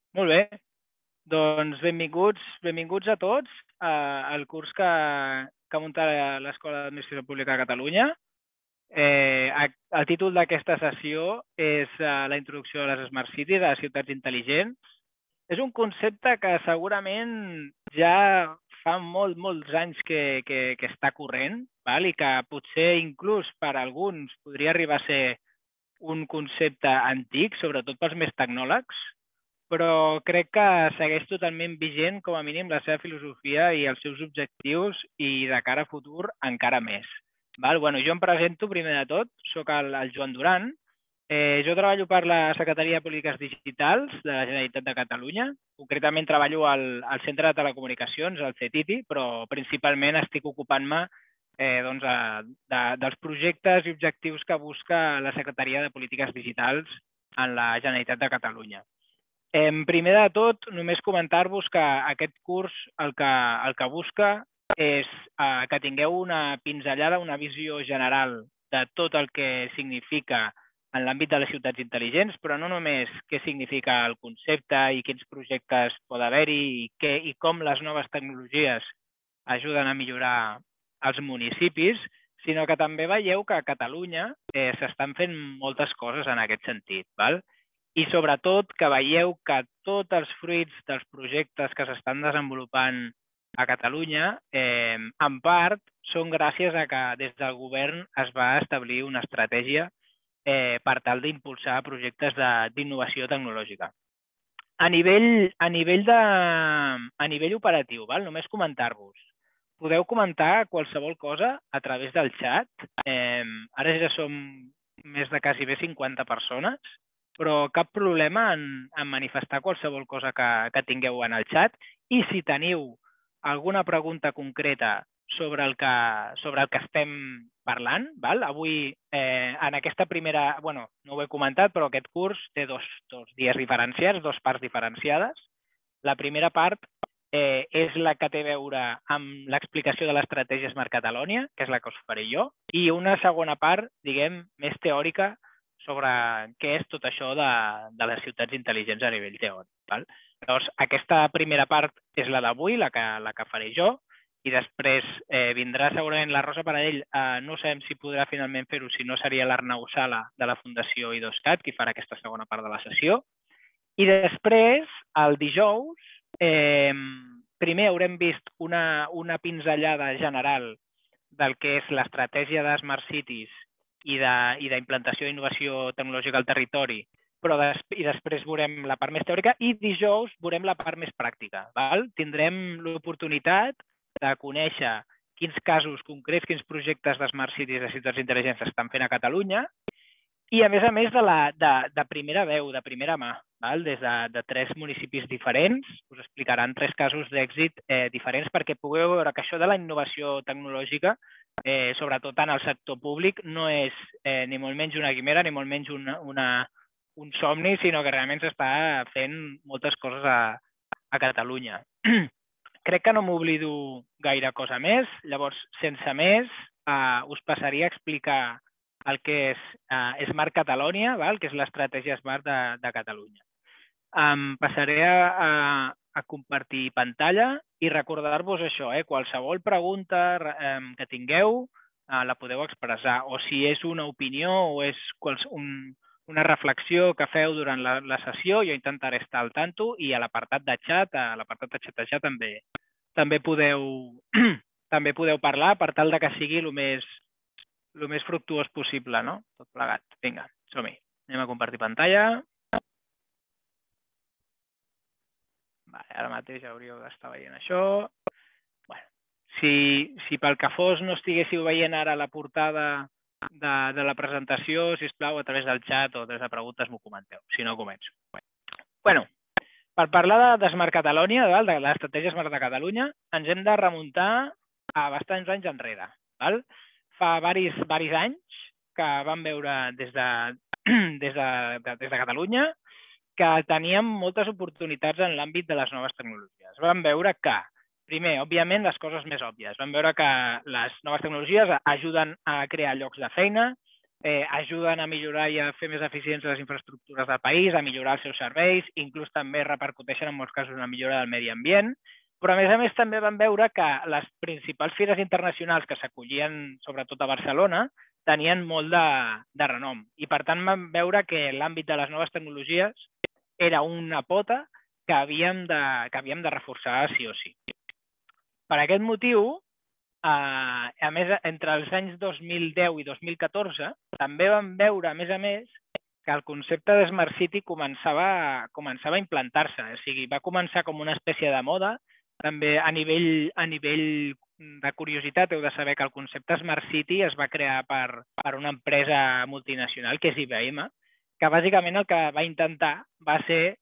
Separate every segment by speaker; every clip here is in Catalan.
Speaker 1: Molt bé, doncs benvinguts a tots al curs que munta l'Escola d'Administració Pública de Catalunya. El títol d'aquesta sessió és la introducció a les Smart Cities, a les ciutats intel·ligents. És un concepte que segurament ja fa molts anys que està corrent, i que potser inclús per alguns podria arribar a ser un concepte antic, sobretot pels més tecnòlegs, però crec que segueix totalment vigent, com a mínim, la seva filosofia i els seus objectius, i de cara a futur encara més. Jo em presento, primer de tot, soc el Joan Duran. Jo treballo per la Secretaria de Polítiques Digitals de la Generalitat de Catalunya. Concretament treballo al Centre de Telecomunicacions, al CETITI, però principalment estic ocupant-me dels projectes i objectius que busca la Secretaria de Polítiques Digitals en la Generalitat de Catalunya. Primer de tot, només comentar-vos que aquest curs el que busca és que tingueu una pinzellada, una visió general de tot el que significa en l'àmbit de les ciutats intel·ligents, però no només què significa el concepte i quins projectes pot haver-hi i com les noves tecnologies ajuden a millorar els municipis, sinó que també veieu que a Catalunya s'estan fent moltes coses en aquest sentit. I sobretot que veieu que tots els fruits dels projectes que s'estan desenvolupant a Catalunya, en part, són gràcies a que des del govern es va establir una estratègia per tal d'impulsar projectes d'innovació tecnològica. A nivell operatiu, només comentar-vos. Podeu comentar qualsevol cosa a través del xat. Ara ja som més de quasi 50 persones, però cap problema en manifestar qualsevol cosa que tingueu en el xat. I si teniu alguna pregunta concreta sobre el que estem parlant, avui en aquesta primera, no ho he comentat, però aquest curs té dos dies diferenciats, dues parts diferenciades. La primera part és la que té a veure amb l'explicació de l'estratègia Smart Catalonia, que és la que us faré jo, i una segona part, diguem, més teòrica sobre què és tot això de les ciutats intel·ligents a nivell teòric. Llavors, aquesta primera part és la d'avui, la que faré jo, i després vindrà segurament la Rosa Paradell. No sabem si podrà finalment fer-ho, si no seria l'Arnau Sala de la Fundació IDOSCAT qui farà aquesta segona part de la sessió. I després, el dijous, primer haurem vist una pinzellada general del que és l'estratègia de Smart Cities i d'implantació d'innovació tecnològica al territori, i després veurem la part més teòrica, i dijous veurem la part més pràctica. Tindrem l'oportunitat de conèixer quins casos concrets, quins projectes de Smart Cities de ciutats intel·ligents s'estan fent a Catalunya, i a més de primera veu, de primera mà, des de 3 municipis diferents. Us explicaran 3 casos d'èxit diferents perquè pugueu veure que això de la innovació tecnològica, sobretot en el sector públic, no és ni molt menys una quimera, ni molt menys un somni, sinó que realment s'està fent moltes coses a Catalunya. Crec que no m'oblido gaire cosa més. Llavors, sense més, us passaria a explicar el que és Smart Catalonia, que és l'estratègia Smart de Catalunya. Passaré a compartir pantalla i recordar-vos això, qualsevol pregunta que tingueu la podeu expressar, o si és una opinió o és una reflexió que feu durant la sessió, jo intentaré estar al tanto, i a l'apartat de xat, també podeu parlar per tal que sigui el més fructuós possible, tot plegat. Vinga, som-hi. Anem a compartir pantalla. Ara mateix hauríeu d'estar veient això. Si pel que fos no estiguéssiu veient ara la portada de la presentació, sisplau, a través del xat o a través de preguntes m'ho comenteu, si no començo. Per parlar de Smart Catalonia, de l'estratègia Smart de Catalunya, ens hem de remuntar a bastants anys enrere. Fa diversos anys que vam veure des de Catalunya que teníem moltes oportunitats en l'àmbit de les noves tecnologies. Vam veure que, primer, òbviament, les coses més òbvies. Vam veure que les noves tecnologies ajuden a crear llocs de feina, ajuden a millorar i a fer més eficients les infraestructures del país, a millorar els seus serveis, inclús també repercuteixen en molts casos en la millora del medi ambient, però a més també vam veure que les principals fires internacionals que s'acollien sobretot a Barcelona tenien molt de renom i per tant vam veure que l'àmbit de les noves tecnologies era una pota que havíem de reforçar sí o sí. Per aquest motiu, a més, entre els anys 2010 i 2014, també vam veure, a més, que el concepte de Smart City començava a implantar-se. O sigui, va començar com una espècie de moda. També a nivell de curiositat heu de saber que el concepte Smart City es va crear per una empresa multinacional, que és IBM, que bàsicament el que va intentar va ser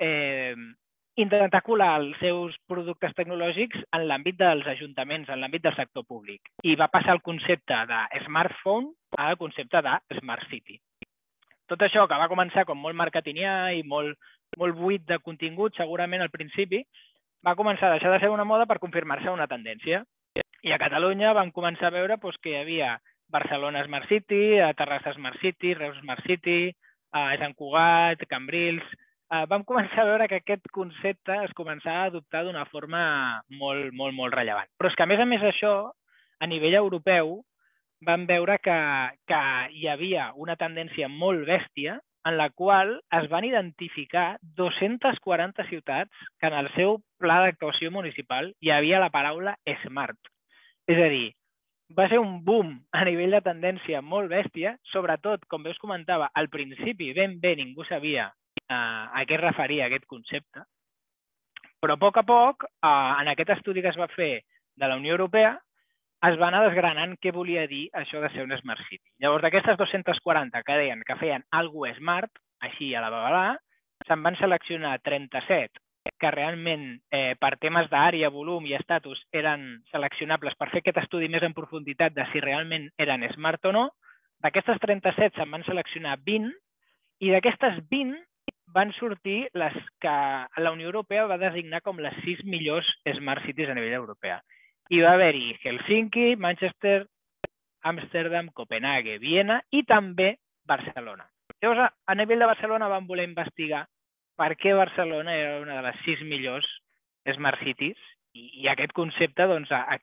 Speaker 1: intentar colar els seus productes tecnològics en l'àmbit dels ajuntaments, en l'àmbit del sector públic. I va passar el concepte de smartphone al concepte de Smart City. Tot això, que va començar com molt marketingià i molt buit de contingut, segurament al principi, va començar a deixar de ser una moda per confirmar-se una tendència. I a Catalunya vam començar a veure que hi havia Barcelona Smart City, Terrassa Smart City, Reus Smart City, Sant Cugat, Cambrils. Vam començar a veure que aquest concepte es començava a adoptar d'una forma molt rellevant. Però és que, a més això, a nivell europeu, vam veure que hi havia una tendència molt bèstia en la qual es van identificar 240 ciutats que en el seu pla d'actuació municipal hi havia la paraula smart. És a dir, va ser un boom a nivell de tendència molt bèstia, sobretot, com bé us comentava, al principi ben bé ningú sabia a què es referia aquest concepte, però a poc, en aquest estudi que es va fer de la Unió Europea, es va anar desgranant què volia dir això de ser un Smart City. Llavors, d'aquestes 240 que deien que feien alguna cosa smart, així a la babalà, se'n van seleccionar 37 que realment per temes d'àrea, volum i estatus eren seleccionables per fer aquest estudi més en profunditat de si realment eren smart o no. D'aquestes 37 se'n van seleccionar 20 i d'aquestes 20 van sortir les que la Unió Europea va designar com les 6 millors Smart Cities a nivell europeu. Hi va haver-hi Helsinki, Manchester, Amsterdam, Copenhague, Viena i també Barcelona. Llavors, a nivell de Barcelona vam voler investigar per què Barcelona era una de les 6 millors Smart Cities i aquest concepte doncs, a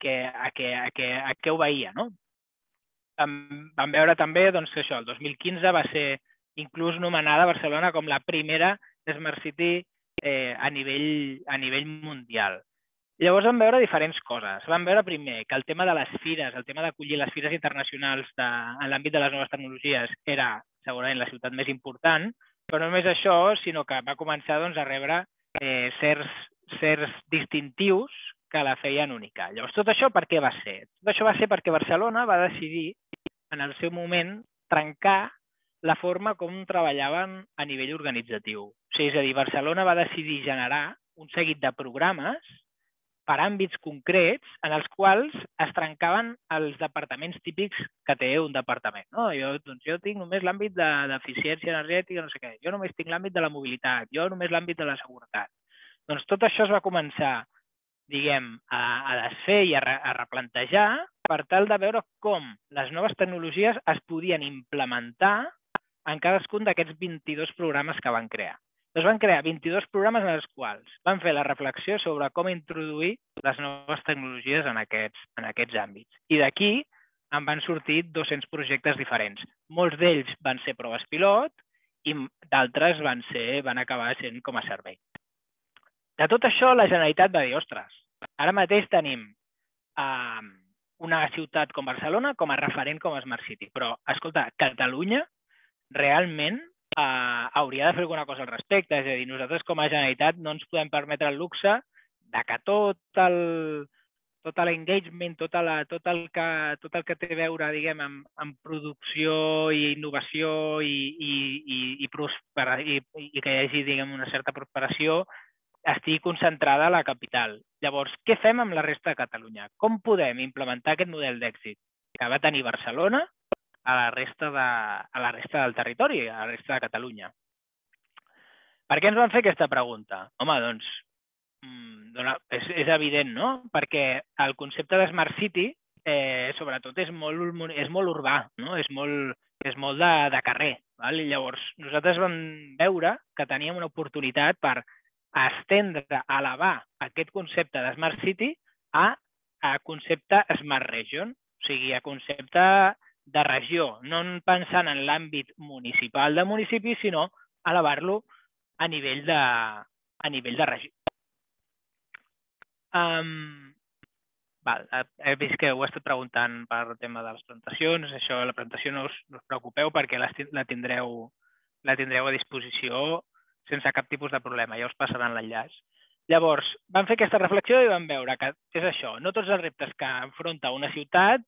Speaker 1: què obeïa. No? Vam veure també que això, el 2015 va ser inclús nomenada Barcelona com la primera Smart City a nivell mundial. Llavors vam veure diferents coses. Vam veure primer que el tema de les fires, el tema d'acollir les fires internacionals en l'àmbit de les noves tecnologies era segurament la ciutat més important, però no només això, sinó que va començar a rebre certs distintius que la feien única. Llavors, tot això per què va ser? Tot això va ser perquè Barcelona va decidir, en el seu moment, trencar la forma com treballaven a nivell organitzatiu. O sigui, és a dir, Barcelona va decidir generar un seguit de programes per àmbits concrets en els quals es trencaven els departaments típics que té un departament. No? Jo tinc només l'àmbit d'eficiència energètica, no sé què. Jo només tinc l'àmbit de la mobilitat. Jo només l'àmbit de la seguretat. Doncs tot això es va començar, diguem, a desfer i a replantejar per tal de veure com les noves tecnologies es podien implementar en cadascun d'aquests 22 programes que van crear. Doncs van crear 22 programes en els quals van fer la reflexió sobre com introduir les noves tecnologies en aquests àmbits. I d'aquí en van sortir 200 projectes diferents. Molts d'ells van ser proves pilot i d'altres van acabar sent com a servei. De tot això, la Generalitat va dir, ostres, ara mateix tenim una ciutat com Barcelona com a referent com a Smart City, però, escolta, Catalunya realment hauria de fer alguna cosa al respecte. És a dir, nosaltres com a Generalitat no ens podem permetre el luxe de que tot l'engagement, tot el que té a veure, diguem, amb producció i innovació i que hi hagi, diguem, una certa prosperació, estigui concentrada a la capital. Llavors, què fem amb la resta de Catalunya? Com podem implementar aquest model d'èxit que va tenir Barcelona a la resta del territori, a la resta de Catalunya? Per què ens van fer aquesta pregunta? Home, doncs, és evident, no? Perquè el concepte de Smart City sobretot és molt urbà, no? És molt de carrer. Val? I llavors nosaltres vam veure que teníem una oportunitat per estendre, elevar aquest concepte de Smart City a concepte Smart Region, o sigui, a concepte de regió, no pensant en l'àmbit municipal de municipi, sinó elevar-lo a nivell de regió. He vist que ho he estat preguntant per el tema de les presentacions. Això, la presentació no us preocupeu perquè la tindreu a disposició sense cap tipus de problema. Ja us passaran l'enllaç. Llavors, vam fer aquesta reflexió i vam veure que és això. No tots els reptes que enfronta una ciutat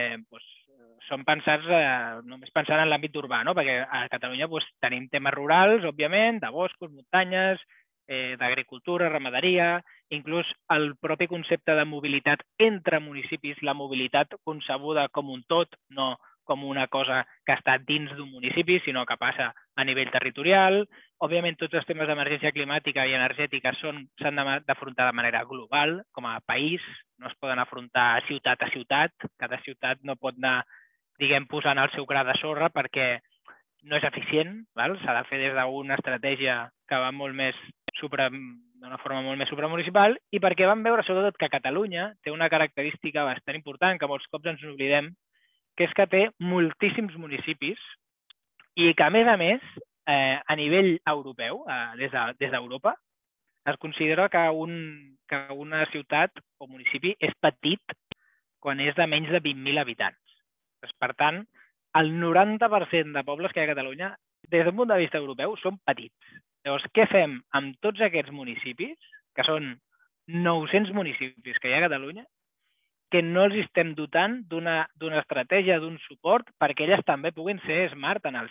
Speaker 1: són pensats només pensant en l'àmbit urbà, no? Perquè a Catalunya tenim temes rurals, òbviament, de boscos, muntanyes, d'agricultura, ramaderia, inclús el propi concepte de mobilitat entre municipis, la mobilitat concebuda com un tot, no com una cosa que està dins d'un municipi, sinó que passa a nivell territorial. Òbviament, tots els temes d'emergència climàtica i energètica s'han d'afrontar de manera global, com a país. No es poden afrontar ciutat a ciutat. Cada ciutat no pot anar, diguem, posant el seu gra de sorra perquè no és eficient. S'ha de fer des d'una estratègia que va molt més d'una forma molt més supramunicipal, i perquè vam veure sobretot que Catalunya té una característica bastant important que molts cops ens oblidem, que és que té moltíssims municipis i que, a més, a nivell europeu, des d'Europa, es considera que una ciutat o municipi és petit quan és de menys de 20.000 habitants. Per tant, el 90% de pobles que hi ha a Catalunya, des d'un punt de vista europeu, són petits. Llavors, què fem amb tots aquests municipis, que són 900 municipis que hi ha a Catalunya, que no els estem dotant d'una estratègia, d'un suport, perquè elles també puguin ser smart en el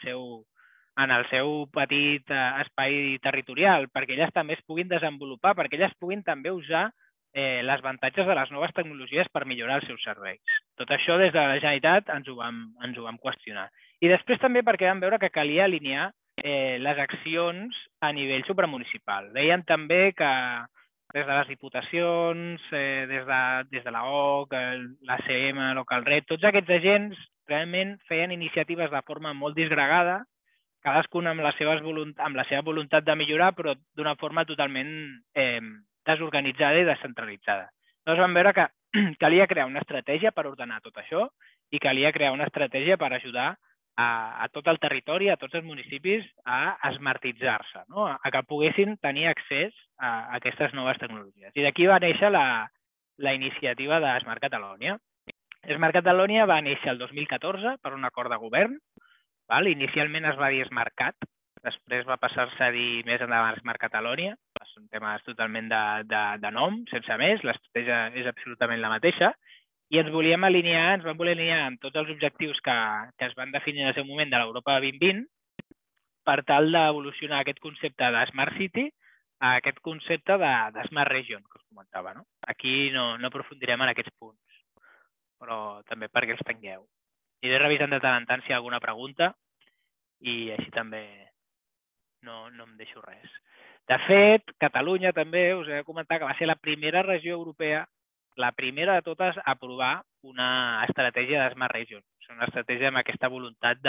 Speaker 1: seu petit espai territorial, perquè elles també es puguin desenvolupar, perquè elles puguin també usar les avantatges de les noves tecnologies per millorar els seus serveis. Tot això des de la Generalitat ens ho vam qüestionar. I després també perquè vam veure que calia alinear les accions a nivell supramunicipal. Deien també que des de les diputacions, des de l'AOC, l'ACM, Localred, tots aquests agents realment feien iniciatives de forma molt disgregada, cadascun amb la seva voluntat de millorar, però d'una forma totalment desorganitzada i descentralitzada. Llavors vam veure que calia crear una estratègia per ordenar tot això i calia crear una estratègia per ajudar a tot el territori, a tots els municipis, a esmartitzar-se, a que poguessin tenir accés a aquestes noves tecnologies. I d'aquí va néixer la iniciativa de Smart Catalonia. Smart Catalonia va néixer el 2014 per un acord de govern. Inicialment es va dir SmartCat, després va passar-se a dir més endavant Smart Catalonia. Són temes totalment de nom, sense més. L'estratègia és absolutament la mateixa. I ens vam voler alinear amb tots els objectius que es van definir en el seu moment de l'Europa 2020 per tal d'evolucionar aquest concepte de Smart City a aquest concepte de Smart Region, que us comentava. Aquí no aprofundirem en aquests punts, però també perquè els tingueu. Iré revisant de tant en tant si hi ha alguna pregunta i així també no em deixo res. De fet, Catalunya també us he de comentar que va ser la primera regió europea, la primera de totes, a aprovar una estratègia de Smart Region. És una estratègia amb aquesta voluntat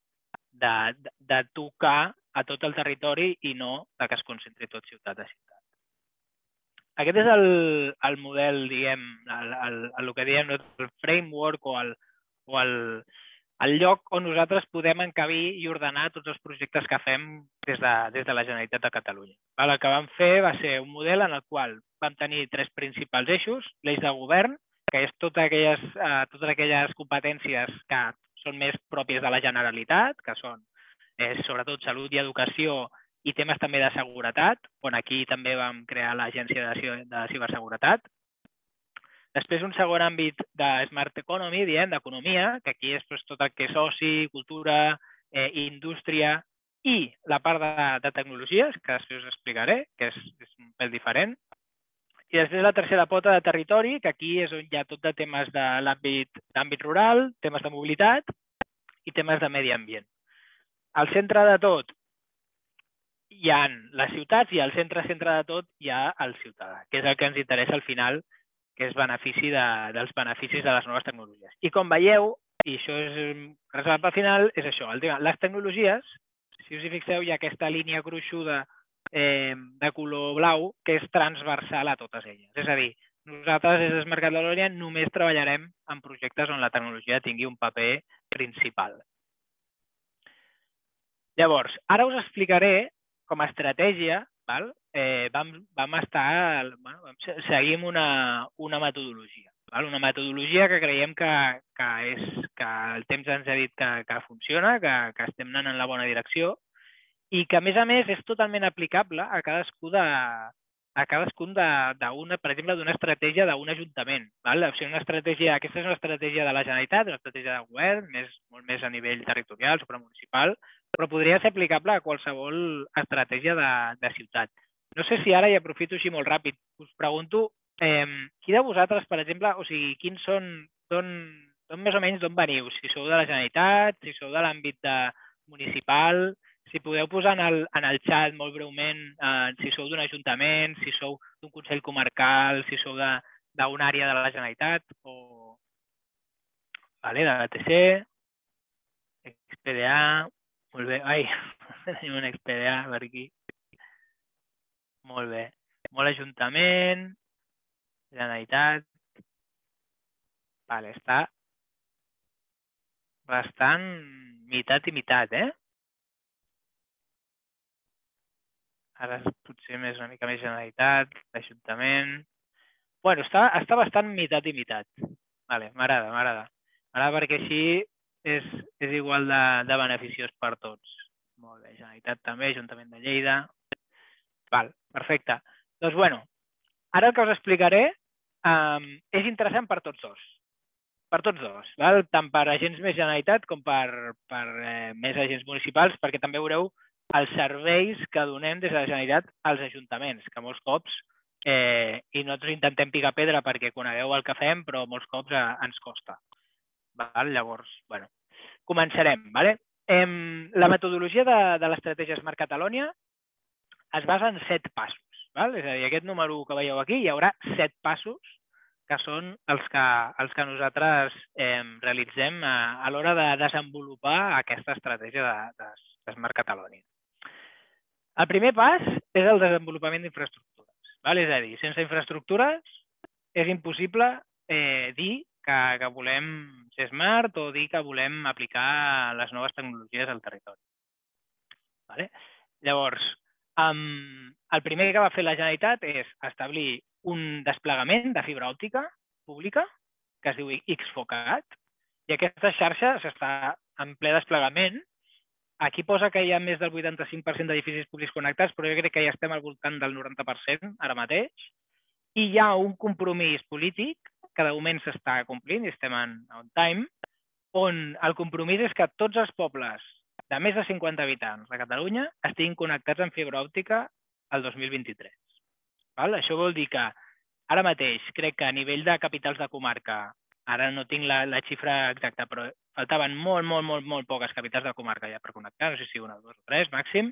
Speaker 1: de tocar a tot el territori i no que es concentri tot ciutat a ciutat. Aquest és el model, diguem, el que diem el framework o el lloc on nosaltres podem encabir i ordenar tots els projectes que fem des de la Generalitat de Catalunya. El que vam fer va ser un model en el qual vam tenir 3 principals eixos: l'eix de govern, que és totes aquelles competències que són més pròpies de la Generalitat, que són sobretot salut i educació i temes també de seguretat, on aquí també vam crear l'Agència de Ciberseguretat. Després, un segon àmbit de Smart Economy, diem, d'economia, que aquí és tot el que és oci, cultura, indústria i la part de tecnologies, que després us explicaré, que és un pèl diferent. I després la tercera pota de territori, que aquí és on hi ha tot de temes de l'àmbit rural, temes de mobilitat i temes de medi ambient. Al centre de tot hi ha les ciutats i al centre de tot hi ha el ciutadà, que és el que ens interessa al final, que és dels beneficis de les noves tecnologies. I com veieu, i això és reservat al final, és això, el tema. Les tecnologies, si us hi fixeu, hi ha aquesta línia gruixuda de color blau que és transversal a totes elles. És a dir, nosaltres des del Mercat Valònia només treballarem en projectes on la tecnologia tingui un paper principal. Llavors, ara us explicaré com a estratègia, seguim una metodologia. Una metodologia que creiem que el temps ens ha dit que funciona, que estem anant en la bona direcció i que, a més, és totalment aplicable a cadascun per exemple, d'una estratègia d'un ajuntament. Aquesta és una estratègia de la Generalitat, una estratègia de govern, molt més a nivell territorial, supramunicipal, però podria ser aplicable a qualsevol estratègia de ciutat. No sé si ara, i aprofito així molt ràpid, us pregunto, qui de vosaltres, per exemple, o sigui, quins són, més o menys d'on veniu? Si sou de la Generalitat, si sou de l'àmbit municipal, si podeu posar en el xat molt breument si sou d'un ajuntament, si sou d'un consell comarcal, si sou d'una àrea de la Generalitat o de l'ATC, XPDA, molt bé. Ai, tenim un XPDA per aquí. Molt bé. Molt ajuntament, Generalitat. Vale, està bastant meitat i meitat, Ara potser una mica més Generalitat, Ajuntament. Bueno, està bastant meitat i meitat. Vale, m'agrada. M'agrada perquè així és igual de beneficiós per tots. Molt bé, Generalitat també, Ajuntament de Lleida. Val, perfecte. Doncs, bueno, ara el que us explicaré és interessant per tots dos. Per tots dos, tant per agents més Generalitat com per més agents municipals, perquè també veureu els serveis que donem des de la Generalitat als ajuntaments, que molts cops, i nosaltres intentem picar pedra perquè conegueu el que fem, però molts cops ens costa. Llavors, bueno, començarem. La metodologia de l'estratègia Smart Catalonia es basa en 7 passos. És a dir, aquest número que veieu aquí, hi haurà 7 passos que són els que nosaltres realitzem a l'hora de desenvolupar aquesta estratègia de Smart Catalonia. El primer pas és el desenvolupament d'infraestructures. És a dir, sense infraestructures és impossible dir que volem ser smart o dir que volem aplicar les noves tecnologies al territori. Llavors, el primer que va fer la Generalitat és establir un desplegament de fibra òptica pública que es diu Xfocat, i aquesta xarxa està en ple desplegament. Aquí posa que hi ha més del 85% d'edificis públics connectats, però jo crec que ja estem al voltant del 90% ara mateix. I hi ha un compromís polític que de moment s'està complint, i estem on time, on el compromís és que tots els pobles de més de 50 habitants de Catalunya estiguin connectats amb fibra òptica el 2023. Això vol dir que ara mateix crec que a nivell de capitals de comarca, ara no tinc la xifra exacta, però faltaven molt poques capitals de comarca ja per connectar, no sé si una, 2 o 3 màxim,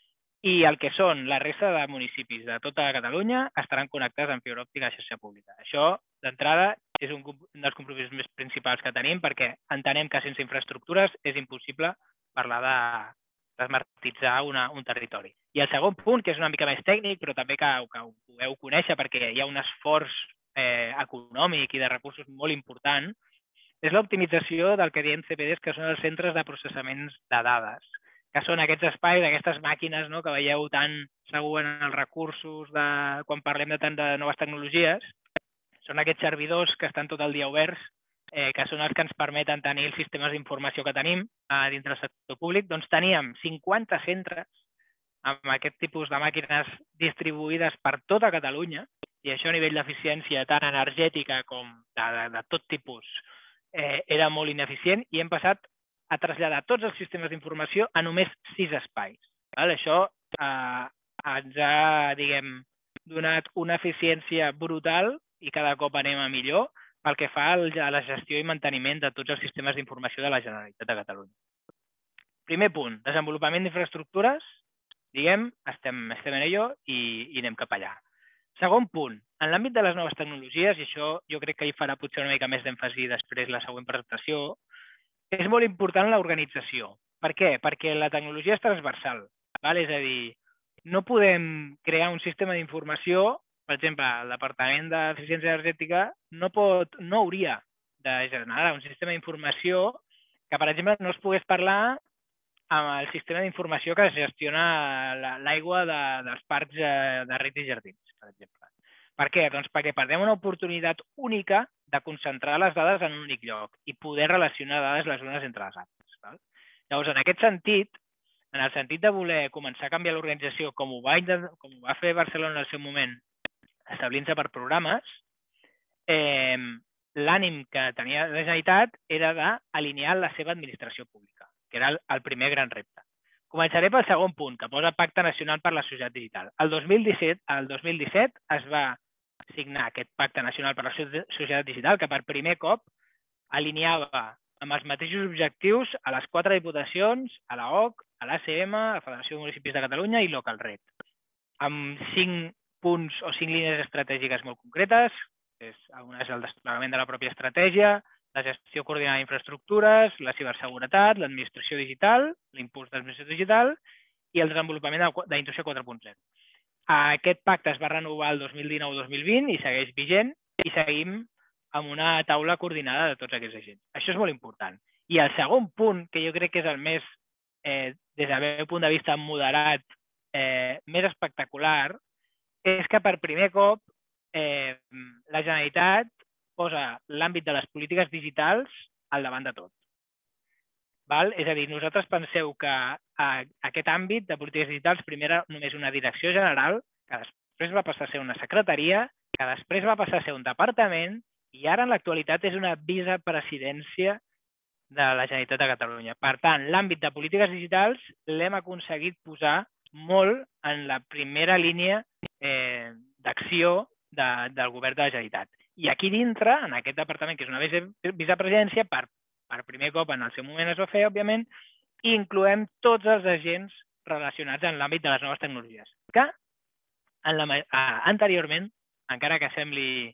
Speaker 1: i el que són la resta de municipis de tota Catalunya estaran connectats amb fibra òptica a xarxa pública. Això, d'entrada, és un dels compromisos més principals que tenim perquè entenem que sense infraestructures és impossible parlar de smartitzar un territori. I el segon punt, que és una mica més tècnic, però també que ho podeu conèixer perquè hi ha un esforç econòmic i de recursos molt important, és l'optimització del que diem CPDs, que són els centres de processaments de dades, que són aquests espais, aquestes màquines que veieu tan segur en els recursos quan parlem tant de noves tecnologies. Són aquests servidors que estan tot el dia oberts, que són els que ens permeten tenir els sistemes d'informació que tenim dintre del sector públic. Doncs teníem 50 centres amb aquest tipus de màquines distribuïdes per tota Catalunya, i això a nivell d'eficiència tant energètica com de tot tipus era molt ineficient, i hem passat a traslladar tots els sistemes d'informació a només 6 espais. Això ens ha, donat una eficiència brutal i cada cop anem a millor pel que fa a la gestió i manteniment de tots els sistemes d'informació de la Generalitat de Catalunya. Primer punt, desenvolupament d'infraestructures, estem en ello i anem cap allà. Segon punt, en l'àmbit de les noves tecnologies, i això jo crec que hi farà potser una mica més d'èmfasi després la següent presentació, és molt important l'organització. Per què? Perquè la tecnologia és transversal. És a dir, no podem crear un sistema d'informació, per exemple, el Departament d'Eficiència Energètica no hauria de generar un sistema d'informació que, per exemple, no es pogués parlar amb el sistema d'informació que gestiona l'aigua dels parcs de regs i jardins, per exemple. Per què? Doncs perquè perdem una oportunitat única de concentrar les dades en un únic lloc i poder relacionar dades les unes entre les altres. Llavors, en aquest sentit, en el sentit de voler començar a canviar l'organització com ho va fer Barcelona en el seu moment, establint-se per programes, l'ànim que tenia la Generalitat era d'alinear la seva administració pública, que era el primer gran repte. Començaré pel segon punt, que posa Pacte Nacional per la Societat Digital. El 2017 es va signar aquest Pacte Nacional per la Societat Digital, que per primer cop alineava amb els mateixos objectius a les 4 diputacions, a l'AOC, a l'ACM, a la Federació de Municipis de Catalunya i Localred, amb 5 punts o 5 línies estratègiques molt concretes. Una és el desplegament de la pròpia estratègia, la gestió coordinada d'infraestructures, la ciberseguretat, l'administració digital, l'impuls de l'administració digital i el desenvolupament de la Indústria 4.0. Aquest pacte es va renovar el 2019-2020 i segueix vigent i seguim amb una taula coordinada de tots aquests agents. Això és molt important. I el segon punt, que jo crec que és el més, des del meu punt de vista moderat, més espectacular, és que per primer cop la Generalitat posa l'àmbit de les polítiques digitals al davant de tot. És a dir, nosaltres penseu que aquest àmbit de polítiques digitals primer era només una direcció general, que després va passar a ser una secretaria, que després va passar a ser un departament i ara en l'actualitat és una vicepresidència de la Generalitat de Catalunya. Per tant, l'àmbit de polítiques digitals l'hem aconseguit posar molt en la primera línia d'acció del govern de la Generalitat. I aquí dintre, en aquest departament, que és una vicepresidència, per primer cop en el seu moment es va fer, òbviament, i incloem tots els agents relacionats en l'àmbit de les noves tecnologies, que anteriorment, encara que sembli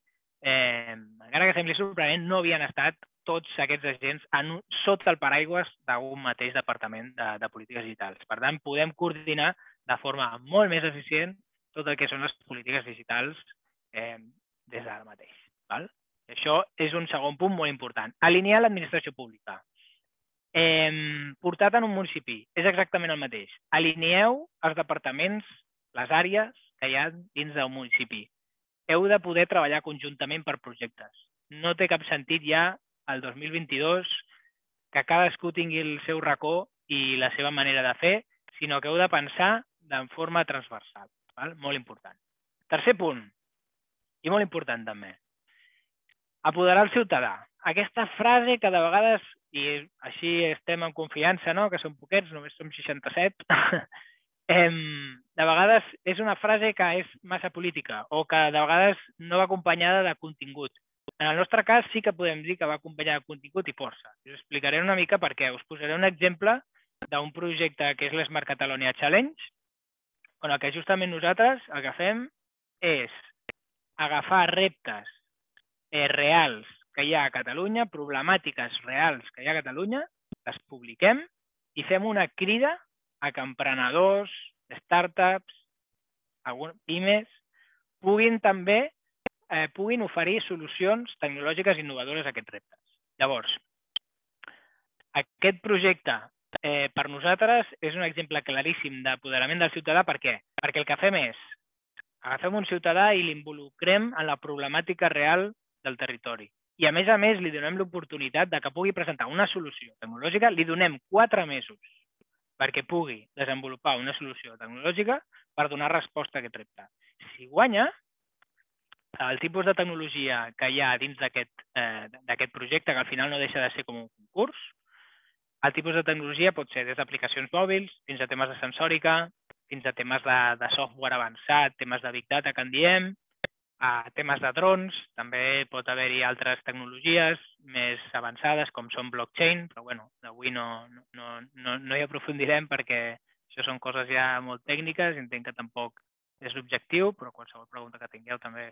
Speaker 1: sorprenent, no havien estat tots aquests agents sota el paraigües d'un mateix departament de polítiques digitals. Per tant, podem coordinar de forma molt més eficient tot el que són les polítiques digitals des d'ara mateix. Això és un segon punt molt important. Alinear l'administració pública. Portat en un municipi és exactament el mateix. Alineeu els departaments, les àrees que hi ha dins del municipi. Heu de poder treballar conjuntament per projectes. No té cap sentit ja el 2022 que cadascú tingui el seu racó i la seva manera de fer, sinó que heu de pensar de forma transversal. Molt important. Tercer punt, i molt important també, apoderar el ciutadà. Aquesta frase que de vegades, i així estem en confiança, que som poquets, només som 67, de vegades és una frase que és massa política o que de vegades no va acompanyada de contingut. En el nostre cas sí que podem dir que va acompanyada de contingut i força. Us explicaré una mica per què. Us posaré un exemple d'un projecte que és l'Smart Catalonia Challenge, on el que justament nosaltres el que fem és agafar reptes reals que hi ha a Catalunya, problemàtiques reals que hi ha a Catalunya, les publiquem i fem una crida a que emprenedors, startups, pimes, puguin oferir solucions tecnològiques innovadores a aquests reptes. Llavors, aquest projecte per nosaltres és un exemple claríssim d'apoderament del ciutadà. Per què? Perquè el que fem és agafem un ciutadà i l'involucrem en la problemàtica real del territori. I a més li donem l'oportunitat que pugui presentar una solució tecnològica, li donem 4 mesos perquè pugui desenvolupar una solució tecnològica per donar resposta a aquest repte. Si guanya, el tipus de tecnologia que hi ha dins d'aquest projecte, que al final no deixa de ser com un concurs, el tipus de tecnologia pot ser des d'aplicacions mòbils, fins a temes de sensòrica, fins a temes de software avançat, temes de Big Data que en diem, temes de drons, també pot haver-hi altres tecnologies més avançades com són blockchain, però avui no hi aprofundirem perquè això són coses ja molt tècniques, entenc que tampoc és l'objectiu, però qualsevol pregunta que tingueu també es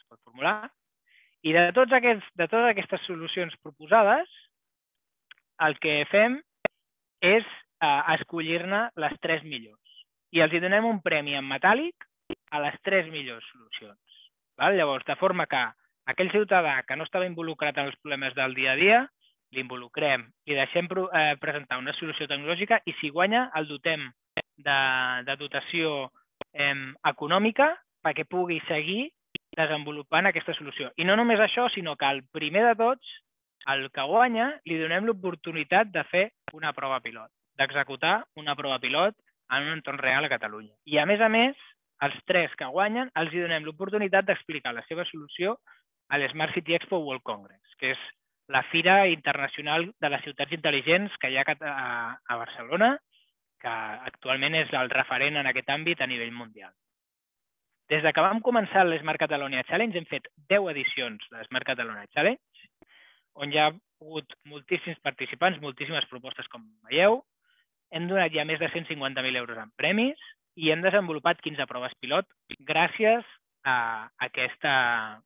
Speaker 1: pot formular. I de totes aquestes solucions proposades, el que fem és escollir-ne les 3 millors. I els donem un premi en metàl·lic a les 3 millors solucions. Llavors, de forma que aquell ciutadà que no estava involucrat en els problemes del dia a dia, l'involucrem, li deixem presentar una solució tecnològica i si guanya el dotem de dotació econòmica perquè pugui seguir desenvolupant aquesta solució. I no només això, sinó que el primer de tots, el que guanya, li donem l'oportunitat de fer una prova pilot, d'executar una prova pilot en un entorn real a Catalunya. I a més, els 3 que guanyen, els donem l'oportunitat d'explicar la seva solució a l'Smart City Expo World Congress, que és la fira internacional de les ciutats intel·ligents que hi ha a Barcelona, que actualment és el referent en aquest àmbit a nivell mundial. Des que vam començar l'Smart Catalonia Challenge hem fet 10 edicions de l'Smart Catalonia Challenge, on hi ha hagut moltíssims participants, moltíssimes propostes, com veieu. Hem donat ja més de 150.000 euros en premis i hem desenvolupat 15 proves pilot gràcies a aquesta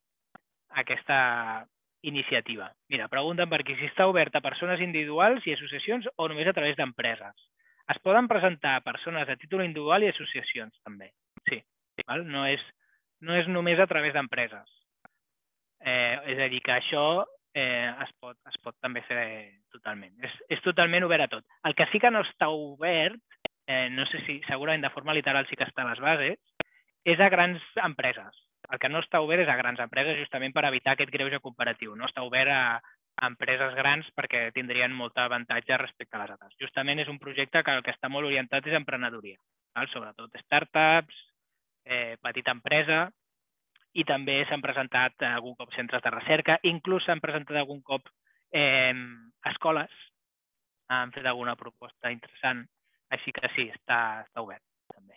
Speaker 1: iniciativa. Mira, pregunten per aquí si està obert a persones individuals i associacions o només a través d'empreses. Es poden presentar persones a títol individual i associacions, també. Sí, no és només a través d'empreses. És a dir, que això es pot també fer totalment. És totalment obert a tot. El que sí que no està obert, no sé si segurament de forma literal sí que està a les bases, és a grans empreses. El que no està obert és a grans empreses justament per evitar aquest greuge comparatiu. No està obert a empreses grans perquè tindrien molt avantatge respecte a les altres. Justament és un projecte que el que està molt orientat és emprenedoria, sobretot startups, petita empresa, i també s'han presentat algun cop centres de recerca, inclús s'han presentat algun cop escoles, han fet alguna proposta interessant, així que sí, està obert també.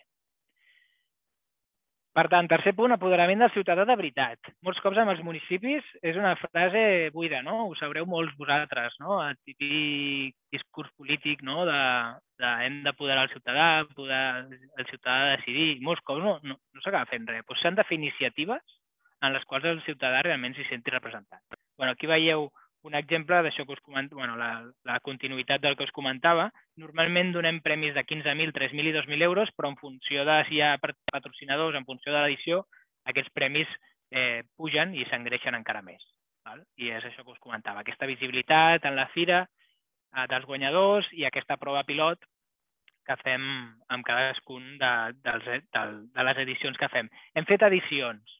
Speaker 1: Per tant, tercer punt, apoderament del ciutadà de veritat. Molts cops amb els municipis és una frase buida, no? Ho sabreu molts vosaltres, no? El típic discurs polític, no? De hem d'apoderar el ciutadà, el ciutadà de decidir. Molts cops no s'acaba fent res. S'han de fer iniciatives en les quals el ciutadà realment s'hi senti representat. Aquí veieu un exemple d'això que us comentava, la continuïtat del que us comentava. Normalment donem premis de 15.000, 3.000 i 2.000 euros, però en funció de si hi ha patrocinadors, en funció de l'edició, aquests premis pugen i s'engreixen encara més. I és això que us comentava, aquesta visibilitat en la fira dels guanyadors i aquesta prova pilot que fem amb cadascun de les edicions que fem. Hem fet edicions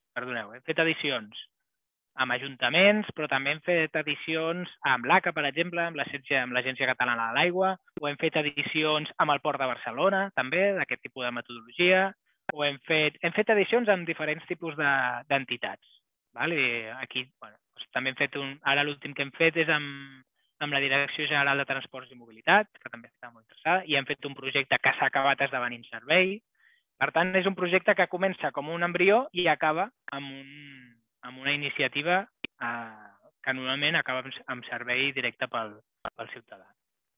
Speaker 1: amb ajuntaments, però també hem fet edicions amb l'ACA, per exemple, amb l'Agència Catalana de l'Aigua, o hem fet edicions amb el Port de Barcelona, també, d'aquest tipus de metodologia, o hem fet edicions amb diferents tipus d'entitats. Aquí també hem fet ara l'últim que hem fet és amb la Direcció General de Transports i Mobilitat, que també està molt interessada, i hem fet un projecte que s'ha acabat esdevenint servei. Per tant, és un projecte que comença com un embrió i acaba amb una iniciativa que normalment acaba amb servei directe pel ciutadà.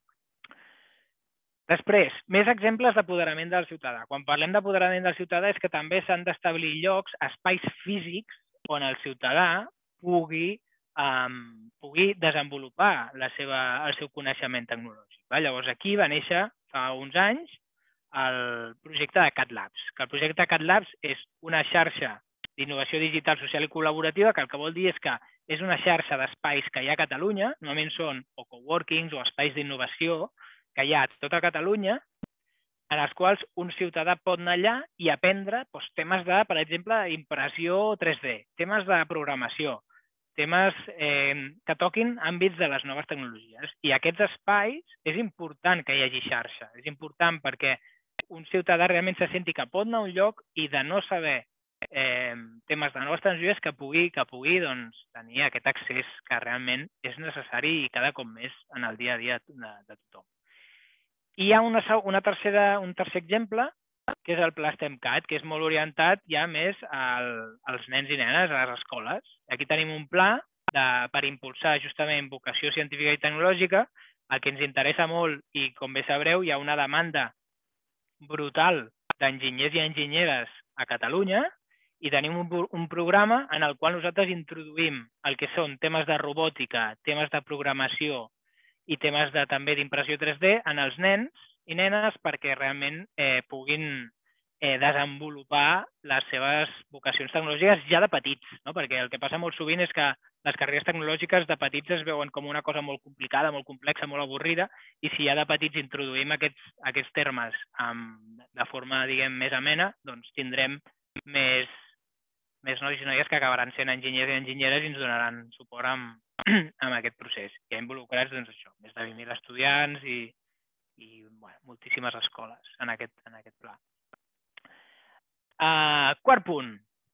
Speaker 1: Després, més exemples d'apoderament del ciutadà. Quan parlem d'apoderament del ciutadà és que també s'han d'establir llocs, espais físics, on el ciutadà pugui desenvolupar el seu coneixement tecnològic. Llavors, aquí va néixer fa uns anys el projecte de CatLabs, que el projecte de CatLabs és una xarxa d'innovació digital, social i col·laborativa, que el que vol dir és que és una xarxa d'espais que hi ha a Catalunya, normalment són o coworkings o espais d'innovació que hi ha a tota Catalunya, en els quals un ciutadà pot anar allà i aprendre temes de, per exemple, impressió 3D, temes de programació, temes que toquin àmbits de les noves tecnologies. I aquests espais és important que hi hagi xarxa. És important perquè un ciutadà realment se senti que pot anar a un lloc i de no saber temes de noves tecnologies que pugui tenir aquest accés que realment és necessari i cada cop més en el dia a dia de tothom. I hi ha un tercer exemple, que és el Pla STEMcat, que és molt orientat ja més als nens i nenes, a les escoles. Aquí tenim un pla per impulsar justament vocació científica i tecnològica. El que ens interessa molt, i com bé sabreu, hi ha una demanda brutal d'enginyers i enginyeres a Catalunya, I tenim un programa en el qual nosaltres introduïm el que són temes de robòtica, temes de programació i temes també d'impressió 3D en els nens i nenes perquè realment puguin desenvolupar les seves vocacions tecnològiques ja de petits, no? Perquè el que passa molt sovint és que les carreres tecnològiques de petits es veuen com una cosa molt complicada, molt complexa, molt avorrida, i si ja de petits introduïm aquests termes de forma, diguem, més amena, doncs tindrem més nois i noies que acabaran sent enginyers i enginyeres i ens donaran suport amb aquest procés. Hi ha involucrats, doncs, això, més de 20.000 estudiants i moltíssimes escoles en aquest pla. Quart punt.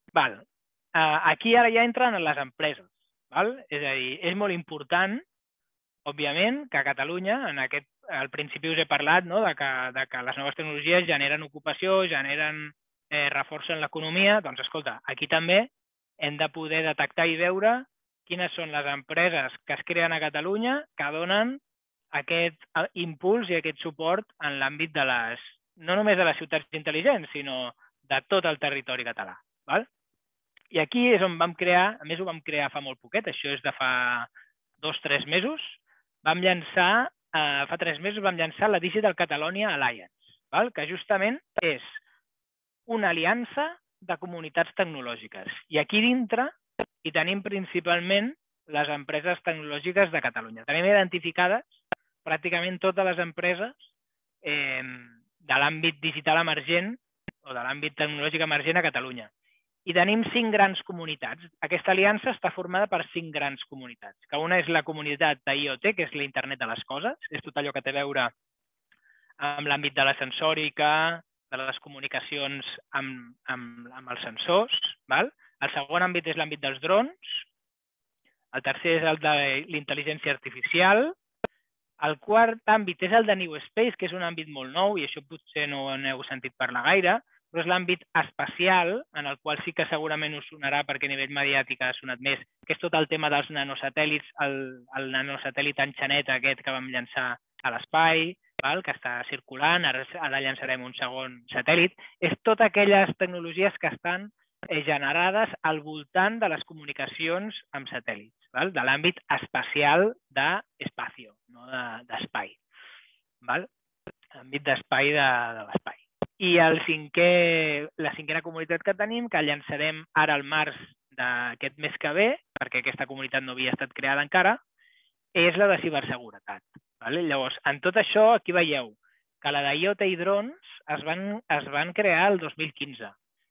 Speaker 1: Aquí ara ja entren les empreses. És a dir, és molt important, òbviament, que a Catalunya, al principi us he parlat de que les noves tecnologies generen ocupació, reforcen l'economia, doncs escolta, aquí també hem de poder detectar i veure quines són les empreses que es creen a Catalunya que donen aquest impuls i aquest suport en l'àmbit no només de les ciutats intel·ligents, sinó de tot el territori català. I aquí és on vam crear, a més ho vam crear fa molt poquet, això és de fa 2 o 3 mesos, fa 3 mesos vam llançar la Digital Catalonia Alliance, que justament és una aliança de comunitats tecnològiques. I aquí dintre hi tenim principalment les empreses tecnològiques de Catalunya. Tenim identificades pràcticament totes les empreses de l'àmbit digital emergent o de l'àmbit tecnològic emergent a Catalunya. I tenim 5 grans comunitats. Aquesta aliança està formada per 5 grans comunitats, que una és la comunitat d'IoT, que és l'Internet de les coses, és tot allò que té a veure amb l'àmbit de la sensòrica, de les comunicacions amb els sensors. El segon àmbit és l'àmbit dels drons, el tercer és el de l'intel·ligència artificial, el quart àmbit és el de New Space, que és un àmbit molt nou, i això potser no n'heu sentit parlar gaire, però és l'àmbit espacial, en el qual sí que segurament us sonarà perquè a nivell mediàtic ha sonat més, que és tot el tema dels nanosatèl·lits, el nanosatèl·lit enxanet aquest que vam llançar a l'espai, que està circulant, ara llançarem un segon satèl·lit. És totes aquelles tecnologies que estan generades al voltant de les comunicacions amb satèl·lits, de l'àmbit espacial d'espacio, no d'espai. L'àmbit d'espai de l'espai. I la 5a comunitat que tenim, que llançarem ara al març d'aquest mes que ve, perquè aquesta comunitat no havia estat creada encara, és la de ciberseguretat. Llavors, en tot això, aquí veieu que la d'IoT i drons es van crear el 2015.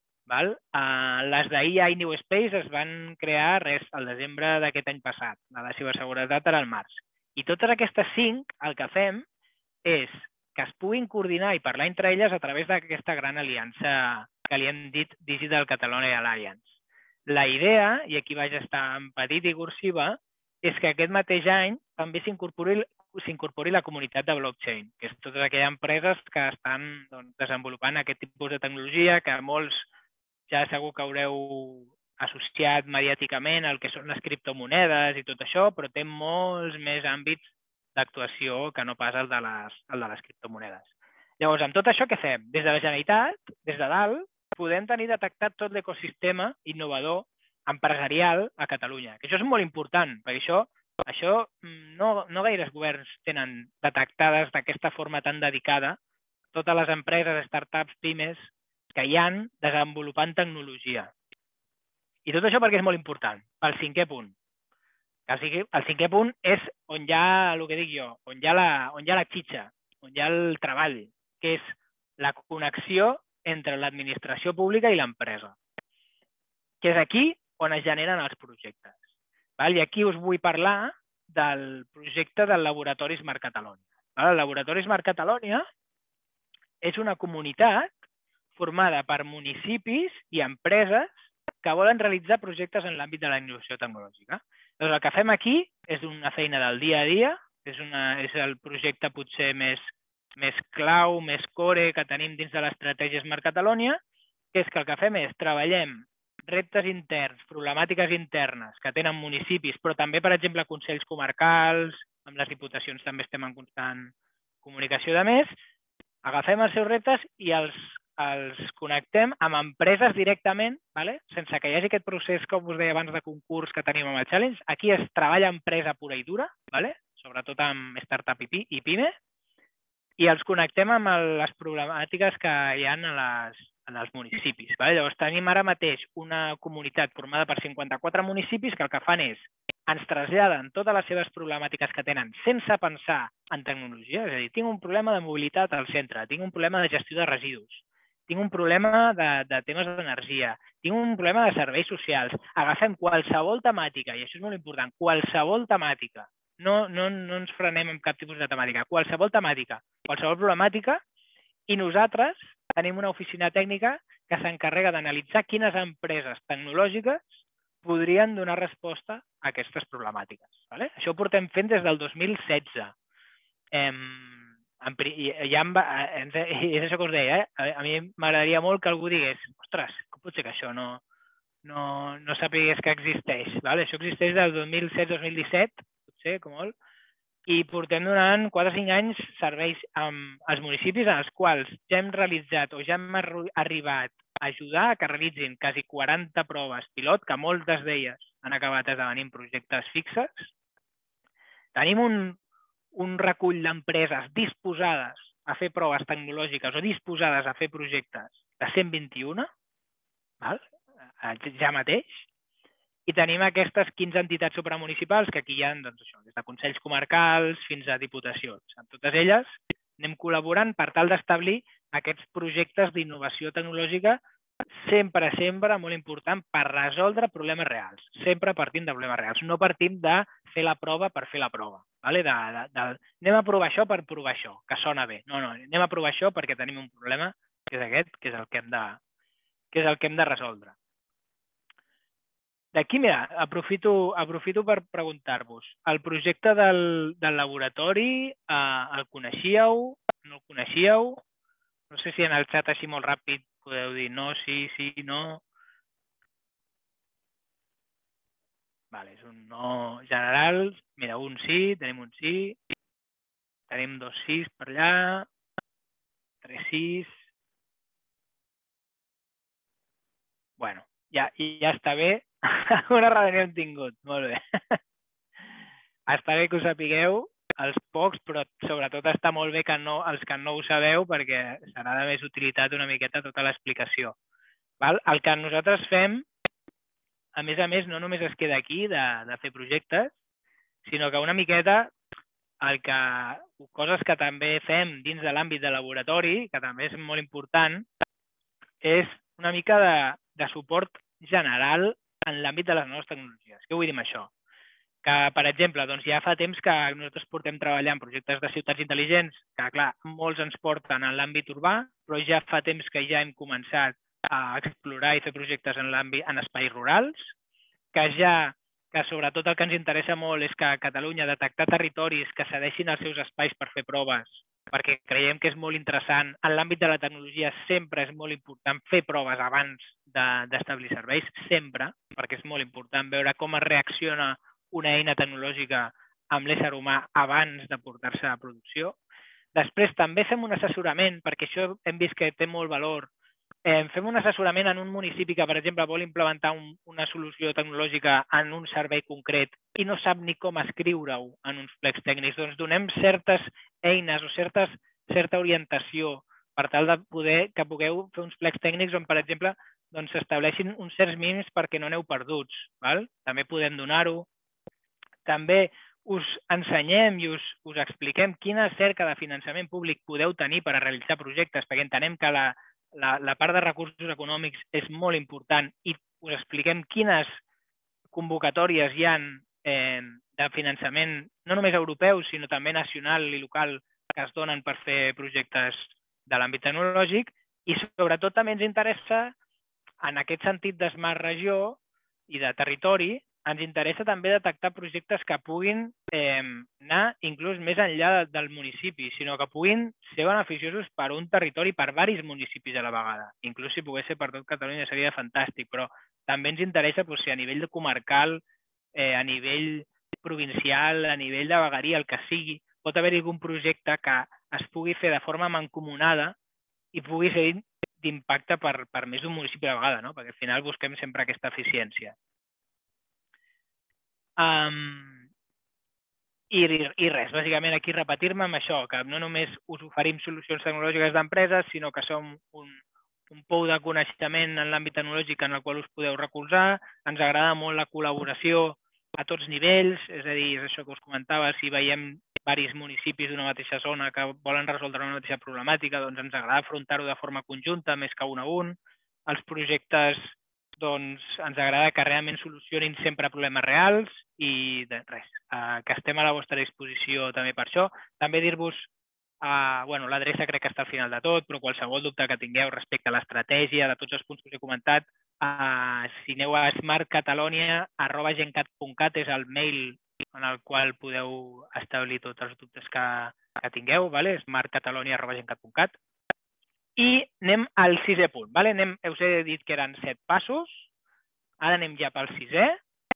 Speaker 1: Les d'IA i New Space es van crear al desembre d'aquest any passat. La de ciberseguretat era al març. I totes aquestes 5, el que fem és que es puguin coordinar i parlar entre elles a través d'aquesta gran aliança que li hem dit Digital Catalonia Alliance. La idea, i aquí vaig estar en petit i cursiva, és que aquest mateix any també s'incorpori la comunitat de blockchain, que és totes aquelles empreses que estan desenvolupant aquest tipus de tecnologia, que molts ja segur que haureu associat mediàticament al que són les criptomonedes i tot això, però té molts més àmbits d'actuació que no pas el de les criptomonedes. Llavors, amb tot això, què fem? Des de la Generalitat, des de dalt, podem tenir detectat tot l'ecosistema innovador empresarial a Catalunya. Que això és molt important, perquè això no gaires governs tenen detectades d'aquesta forma tan dedicada totes les empreses, startups, pimes que hi han desenvolupant tecnologia. I tot això perquè és molt important, pel 5è punt. El 5è punt és on hi ha, el que dic jo, on hi ha la xitxa, on hi ha el treball, que és la connexió entre l'administració pública i l'empresa, que és aquí on es generen els projectes. I aquí us vull parlar del projecte del Laboratori Smart Catalonia. El Laboratori Smart Catalonia és una comunitat formada per municipis i empreses que volen realitzar projectes en l'àmbit de la innovació tecnològica. Doncs el que fem aquí és una feina del dia a dia, és el projecte potser més clau, més core que tenim dins de l'estratègia Smart Catalonia, que és que el que fem és treballem reptes interns, problemàtiques internes que tenen municipis, però també, per exemple, consells comarcals, amb les diputacions també estem en constant comunicació de més, agafem els seus reptes i els els connectem amb empreses directament, sense que hi hagi aquest procés, com us deia abans, de concurs que tenim amb el Challenge. Aquí es treballa empresa pura i dura, sobretot amb startup i PIME, i els connectem amb les problemàtiques que hi ha en els municipis. Llavors, tenim ara mateix una comunitat formada per 54 municipis que el que fan és ens traslladen totes les seves problemàtiques que tenen sense pensar en tecnologia. És a dir, tinc un problema de mobilitat al centre, tinc un problema de gestió de residus, tinc un problema de temes d'energia, tinc un problema de serveis socials. Agafem qualsevol temàtica, i això és molt important, qualsevol temàtica. No ens frenem amb cap tipus de temàtica. Qualsevol temàtica, qualsevol problemàtica, i nosaltres tenim una oficina tècnica que s'encarrega d'analitzar quines empreses tecnològiques podrien donar resposta a aquestes problemàtiques. Això ho portem fent des del 2016. És això que us deia. A mi m'agradaria molt que algú digués ostres, com pot ser que això no sàpigues que existeix? Això existeix del 2016-2017, potser, com molt, i portem donant 4 o 5 anys serveis als municipis en els quals ja hem realitzat o ja hem arribat a ajudar a que realitzin quasi 40 proves pilot, que moltes d'elles han acabat esdevenint projectes fixes. Tenim un recull d'empreses disposades a fer proves tecnològiques o disposades a fer projectes de 121, ja mateix, i tenim aquestes 15 entitats supramunicipals que aquí hi ha des de consells comarcals fins a diputacions. Amb totes elles anem col·laborant per tal d'establir aquests projectes d'innovació tecnològica sempre, molt important, per resoldre problemes reals. Sempre partim de problemes reals. No partim de fer la prova per fer la prova. Anem a provar això per provar això, que sona bé. No, anem a provar això perquè tenim un problema, que és aquest, que és el que hem de resoldre. D'aquí, mira, aprofito per preguntar-vos. El projecte del laboratori, el coneixíeu? No el coneixíeu? No sé si en el xat així molt ràpid podeu dir no, sí, no. És un no general. Mira, un sí, tenim un sí. Tenim 2 sís per allà. 3 sís. Bueno, ja està bé. Una reunió hem tingut, molt bé. Està bé que ho sapigueu, els pocs, però sobretot està molt bé que els que no ho sabeu perquè serà de més utilitat una miqueta tota l'explicació. El que nosaltres fem, a més, no només es queda aquí de fer projectes, sinó que una miqueta coses que també fem dins de l'àmbit de laboratori, que també és molt important, és una mica de suport general en l'àmbit de les noves tecnologies. Què vull dir amb això? Que, per exemple, ja fa temps que nosaltres portem treballant projectes de ciutats intel·ligents, que, clar, molts ens porten en l'àmbit urbà, però ja fa temps que ja hem començat a explorar i fer projectes en espais rurals, que sobretot el que ens interessa molt és que a Catalunya detectar territoris que cedeixin els seus espais per fer proves, perquè creiem que és molt interessant. En l'àmbit de la tecnologia sempre és molt important fer proves abans d'establir serveis, sempre, perquè és molt important veure com es reacciona una eina tecnològica amb l'ésser humà abans de portar-se a producció. Després també fem un assessorament, perquè això hem vist que té molt valor. Fem un assessorament en un municipi que, per exemple, vol implementar una solució tecnològica en un servei concret i no sap ni com escriure-ho en uns plecs tècnics. Doncs donem certes eines o certa orientació per tal de que pugueu fer uns plecs tècnics on, per exemple, s'estableixin uns certs mínims perquè no aneu perduts. També podem donar-ho. També us ensenyem i us expliquem quina cerca de finançament públic podeu tenir per a realitzar projectes, perquè entenem que la part de recursos econòmics és molt important i us expliquem quines convocatòries hi ha de finançament, no només europeu, sinó també nacional i local, que es donen per fer projectes de l'àmbit tecnològic. I sobretot també ens interessa, en aquest sentit de Smart Regió i de territori, ens interessa també detectar projectes que puguin anar inclús més enllà del municipi, sinó que puguin ser beneficiosos per un territori, per diversos municipis a la vegada. Inclús si pogués ser per tot Catalunya seria fantàstic, però també ens interessa si a nivell comarcal, a nivell provincial, a nivell de vegueria, el que sigui, pot haver-hi algun projecte que es pugui fer de forma mancomunada i pugui ser d'impacte per més d'un municipi a la vegada, no? Perquè al final busquem sempre aquesta eficiència. I res, bàsicament aquí repetir-me amb això, que no només us oferim solucions tecnològiques d'empreses, sinó que som un pou de coneixement en l'àmbit tecnològic en el qual us podeu recolzar. Ens agrada molt la col·laboració a tots nivells, és a dir, és això que us comentava, si veiem diversos municipis d'una mateixa zona que volen resoldre una mateixa problemàtica, doncs ens agrada afrontar-ho de forma conjunta, més que un a un. Els projectes, doncs, ens agrada que realment solucionin sempre problemes reals i res, que estem a la vostra disposició també per això. També dir-vos, l'adreça crec que està al final de tot, però qualsevol dubte que tingueu respecte a l'estratègia, de tots els punts que us he comentat, si aneu a smartcatalonia@gencat.cat és el mail en el qual podeu establir tots els dubtes que tingueu, smartcatalonia@gencat.cat. I anem al 6è punt. Us he dit que eren 7 passos, ara anem ja pel 6è,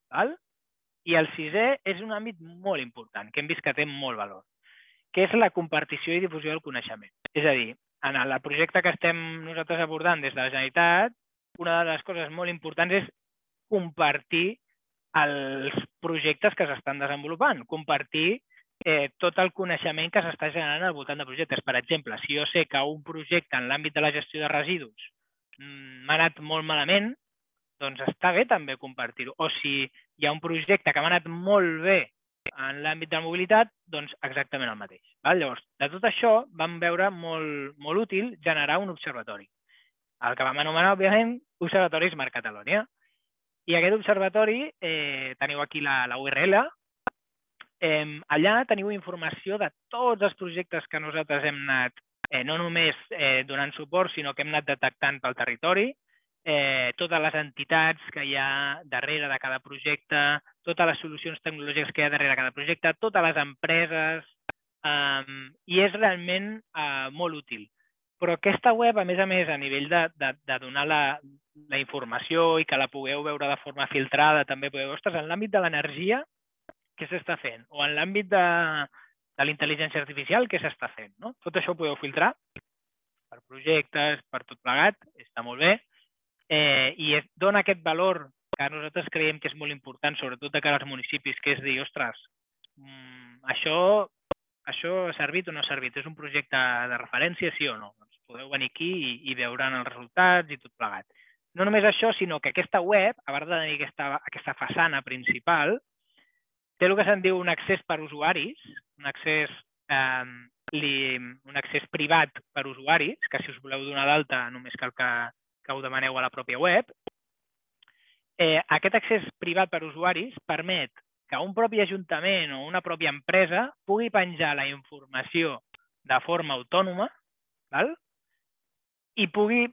Speaker 1: i el 6è és un àmbit molt important, que hem vist que té molt valor, que és la compartició i difusió del coneixement. És a dir, en el projecte que estem nosaltres abordant des de la Generalitat, una de les coses molt importants és compartir els projectes que s'estan desenvolupant, compartir tot el coneixement que s'està generant al voltant de projectes. Per exemple, si jo sé que un projecte en l'àmbit de la gestió de residus m'ha anat molt malament, doncs està bé també compartir-ho. O si hi ha un projecte que m'ha anat molt bé en l'àmbit de la mobilitat, doncs exactament el mateix. Llavors, de tot això vam veure molt útil generar un observatori. El que vam anomenar, òbviament, Observatori Smart Catalonia. I aquest observatori, teniu aquí la URL, allà teniu informació de tots els projectes que nosaltres hem anat no només donant suport, sinó que hem anat detectant pel territori, totes les entitats que hi ha darrere de cada projecte, totes les solucions tecnològiques que hi ha darrere de cada projecte, totes les empreses, i és realment molt útil. Però aquesta web, a més, a nivell de donar la informació i que la pugueu veure de forma filtrada, també podeu, ostres, en l'àmbit de l'energia, què s'està fent? O en l'àmbit de la intel·ligència artificial, què s'està fent? Tot això ho podeu filtrar per projectes, per tot plegat, està molt bé, i dona aquest valor que nosaltres creiem que és molt important, sobretot de cara als municipis, que és dir, ostres, això ha servit o no ha servit? És un projecte de referència, sí o no? Doncs podeu venir aquí i veuran els resultats i tot plegat. No només això, sinó que aquesta web, a part de tenir aquesta façana principal, té el que se'n diu un accés per usuaris, un accés privat per usuaris, que si us voleu donar d'alta només cal que ho demaneu a la pròpia web. Aquest accés privat per usuaris permet que un propi ajuntament o una pròpia empresa pugui penjar la informació de forma autònoma i pugui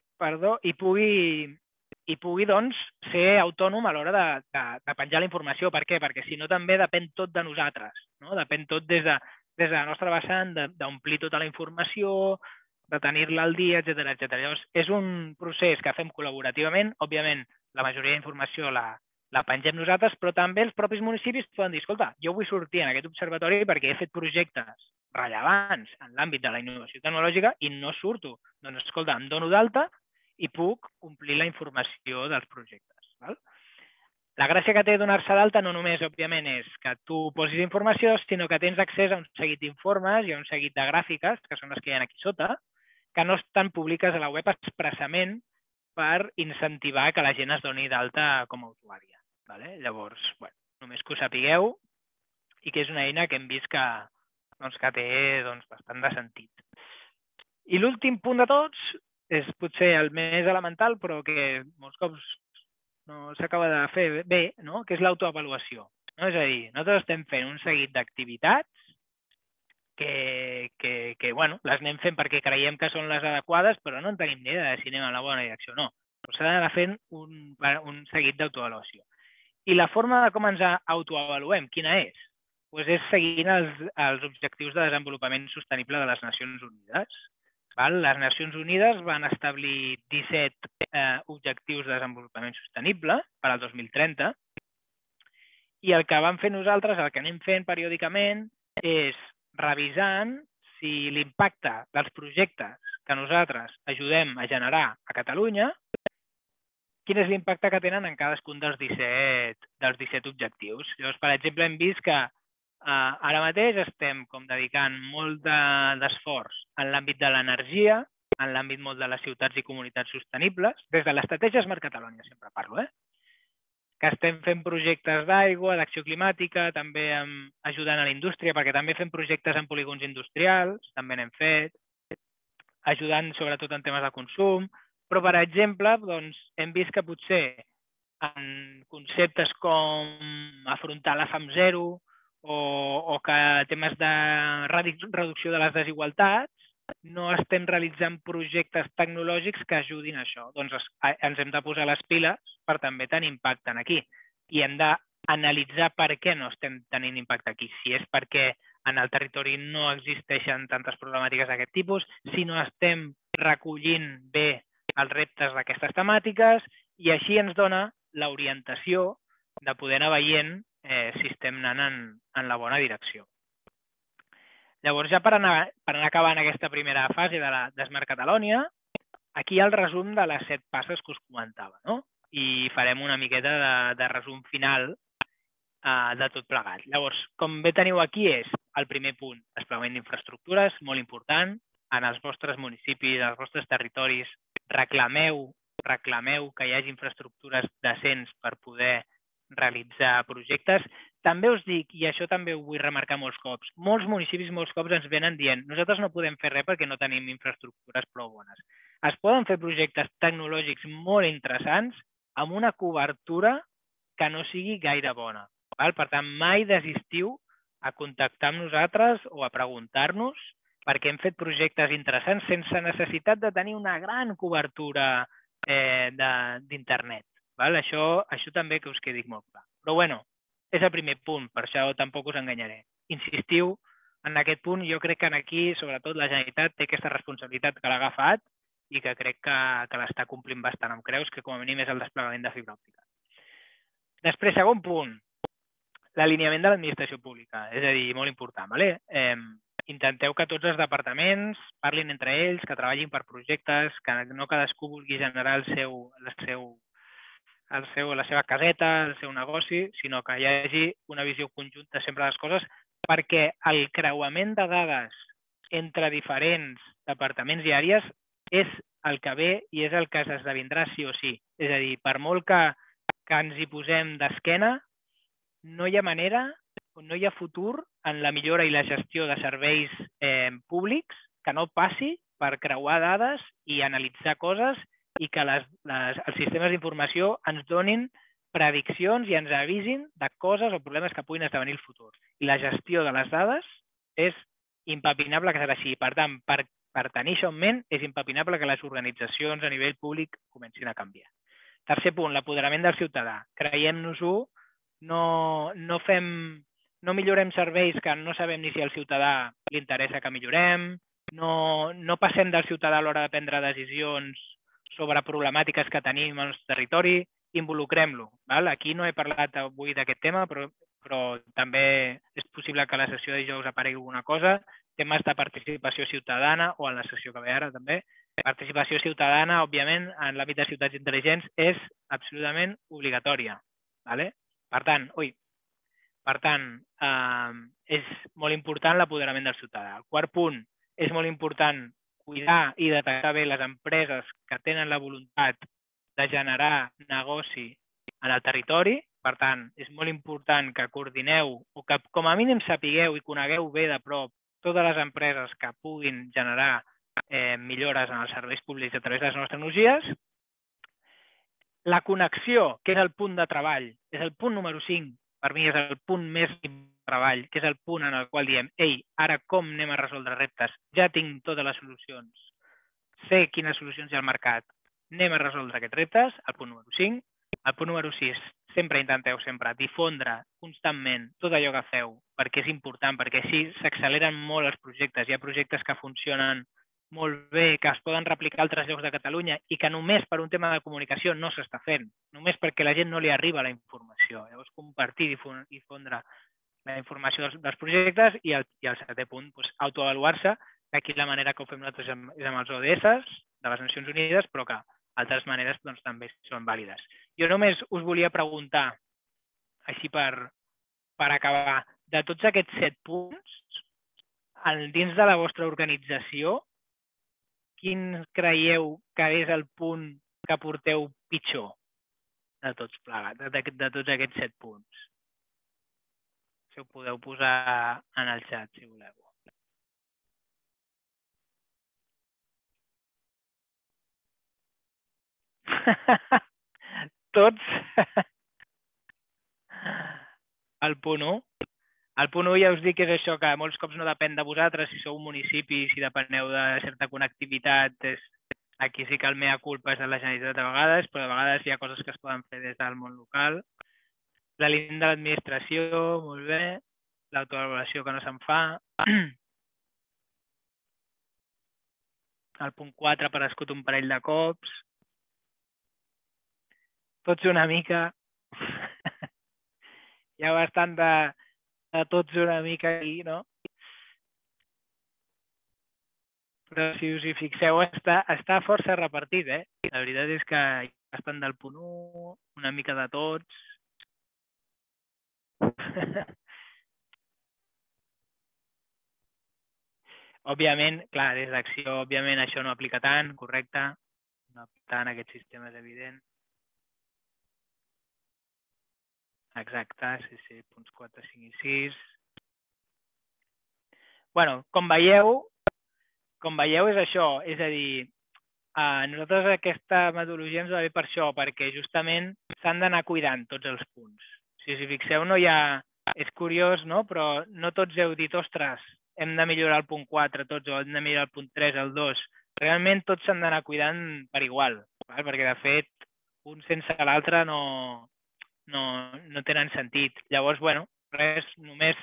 Speaker 1: doncs, ser autònom a l'hora de penjar la informació. Per què? Perquè si no també depèn tot de nosaltres. Depèn tot des de la nostra vessant d'omplir tota la informació, de tenir-la al dia, etcètera. Llavors, és un procés que fem col·laborativament. Òbviament, la majoria d'informació la pengem nosaltres, però també els propis municipis poden dir, escolta, jo vull sortir en aquest observatori perquè he fet projectes rellevants en l'àmbit de la innovació tecnològica i no surto. Doncs, escolta, em dono d'alta i puc omplir la informació dels projectes. La gràcia que té donar-se d'alta no només, òbviament, és que tu posis informació, sinó que tens accés a un seguit d'informes i a un seguit de gràfiques, que són les que hi ha aquí sota, que no estan públiques a la web expressament per incentivar que la gent es doni d'alta com a usuària. Llavors, només que ho sapigueu i que és una eina que hem vist que té bastant de sentit. I l'últim punt de tots és potser el més elemental, però que molts cops no s'acaba de fer bé, que és l'autoavaluació. És a dir, nosaltres estem fent un seguit d'activitats que les anem fent perquè creiem que són les adequades, però no en tenim ni idea de si anem en la bona direcció o no. S'ha d'anar fent un seguit d'autoavaluació. I la forma de com ens autoavaluem, quina és? És seguint els objectius de desenvolupament sostenible de les Nacions Unides. Les Nacions Unides van establir 17 objectius de desenvolupament sostenible per al 2030 i el que vam fer nosaltres, el que anem fent periòdicament, és revisant si l'impacte dels projectes que nosaltres ajudem a generar a Catalunya, quin és l'impacte que tenen en cadascun dels 17 objectius. Llavors, per exemple, hem vist que ara mateix estem com dedicant molt d'esforç en l'àmbit de l'energia, en l'àmbit molt de les ciutats i comunitats sostenibles, des de l'estratègia Smart Catalonia, sempre parlo, que estem fent projectes d'aigua, d'acció climàtica, també ajudant a la indústria, perquè també fem projectes en polígons industrials, també n'hem fet, ajudant sobretot en temes de consum, però, per exemple, doncs, hem vist que potser en conceptes com afrontar la fam zero o que temes de reducció de les desigualtats, no estem realitzant projectes tecnològics que ajudin a això. Doncs ens hem de posar les piles per també tenir impacte aquí. I hem d'analitzar per què no estem tenint impacte aquí. Si és perquè en el territori no existeixen tantes problemàtiques d'aquest tipus, si no estem recollint bé els reptes d'aquestes temàtiques, i així ens dona l'orientació de poder anar veient si estem anant en la bona direcció. Llavors, ja per anar acabant aquesta primera fase de Smart Catalonia, aquí hi ha el resum de les 7 passes que us comentava, i farem una miqueta de resum final de tot plegat. Llavors, com bé teniu aquí, és el primer punt, desplegament d'infraestructures, molt important. En els vostres municipis, en els vostres territoris, reclameu que hi hagi infraestructures decents per poder realitzar projectes. També us dic, i això també ho vull remarcar molts cops, molts municipis molts cops ens venen dient nosaltres no podem fer res perquè no tenim infraestructures prou bones. Es poden fer projectes tecnològics molt interessants amb una cobertura que no sigui gaire bona. Per tant, mai desistiu a contactar amb nosaltres o a preguntar-nos, perquè hem fet projectes interessants sense necessitat de tenir una gran cobertura d'internet. Això també que us quedi molt clar. Però bueno, és el primer punt, per això tampoc us enganyaré. Insistiu en aquest punt, jo crec que aquí, sobretot, la Generalitat té aquesta responsabilitat que l'ha agafat i que crec que l'està complint bastant amb creus, que com a mínim és el desplegament de fibra òptica. Després, segon punt, l'alineament de l'administració pública, és a dir, molt important. Intenteu que tots els departaments parlin entre ells, que treballin per projectes, que no cadascú vulgui generar la seva caseta, el seu negoci, sinó que hi hagi una visió conjunta sempre de les coses, perquè el creuament de dades entre diferents departaments i àrees és el que ve i és el que s'esdevindrà sí o sí. És a dir, per molt que ens hi posem d'esquena, no hi ha manera, no hi ha futur en la millora i la gestió de serveis públics que no passi per creuar dades i analitzar coses i que els sistemes d'informació ens donin prediccions i ens avisin de coses o problemes que puguin esdevenir al futur. I la gestió de les dades és impepinable que serà així. Per tant, per tenir això en ment, és impepinable que les organitzacions a nivell públic comencin a canviar. Tercer punt, l'apoderament del ciutadà. Creiem-nos-ho, no millorem serveis que no sabem ni si al ciutadà li interessa que millorem, no passem del ciutadà a l'hora de prendre decisions sobre problemàtiques que tenim al nostre territori, involucrem-lo. Aquí no he parlat avui d'aquest tema, però també és possible que a la sessió de dijous aparegui alguna cosa, temes de participació ciutadana, o en la sessió que ve ara també. Participació ciutadana, òbviament, en l'àmbit de ciutats intel·ligents és absolutament obligatòria. Per tant, és molt important l'apoderament del ciutadà. El quart punt, és molt important cuidar i detectar bé les empreses que tenen la voluntat de generar negoci en el territori. Per tant, és molt important que coordineu o que com a mínim sapigueu i conegueu bé de prop totes les empreses que puguin generar millores en els serveis públics a través de les noves tecnologies. La connexió, que és el punt de treball, és el punt número 5, per mi és el punt més de treball, que és el punt en el qual diem ara com anem a resoldre reptes? Ja tinc totes les solucions, sé quines solucions hi ha al mercat, anem a resoldre aquests reptes, el punt número 5. El punt número 6, sempre intenteu difondre constantment tot allò que feu, perquè és important, perquè així s'acceleren molt els projectes. Hi ha projectes que funcionen molt bé, que es poden replicar a altres llocs de Catalunya i que només per un tema de comunicació no s'està fent, només perquè la gent no li arriba la informació. Llavors, compartir i difondre la informació dels projectes i el setè punt, autoavaluar-se, Aquí la manera que ho fem nosaltres és amb els ODS de les Nacions Unides, però que altres maneres també són vàlides. Jo només us volia preguntar, així per acabar, de tots aquests 7 punts, dins de la vostra organització, quin creieu que és el punt que porteu pitjor de tots plegats, de tots aquests 7 punts? Si ho podeu posar en el xat, si voleu. Tots. El punt 1. El punt 1 ja us dic que és això, que molts cops no depèn de vosaltres, si sou un municipi, si depeneu de certa connectivitat, aquí sí que el mea culpa és de la Generalitat de vegades, però de vegades hi ha coses que es poden fer des del món local. La línia de l'administració, molt bé. L'autoavaluació que no se'n fa. El punt 4 per escut un parell de cops. Tots una mica. Hi ha bastant de tots una mica aquí, no? Però si us hi fixeu, està força repartit, eh? La veritat és que hi ha bastant del punt 1, una mica de tots. Òbviament, clar, des d'acció, òbviament això no aplica tant, correcte? No aplica tant aquest sistema, és evident. Exacte, sí, punts 4, 5 i 6. Bueno, com veieu és això, és a dir, a nosaltres aquesta metodologia ens va bé per això, perquè justament s'han d'anar cuidant tots els punts. Si us hi fixeu, no hi ha... És curiós, no? Però no tots heu dit, ostres, hem de millorar el punt 4 tots, o hem de millorar el punt 3, el 2. Realment tots s'han d'anar cuidant per igual, perquè de fet un sense l'altre no tenen sentit. Llavors, bueno, res, només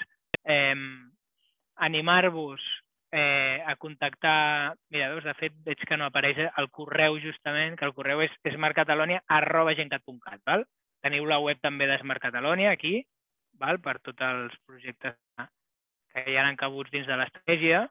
Speaker 1: animar-vos a contactar... Mira, de fet, veig que no apareix el correu justament, que el correu és smartcatalonia@gencat.cat. Teniu la web també de Smart Catalonia aquí, per tots els projectes que hi ha encabuts dins de l'estratègia,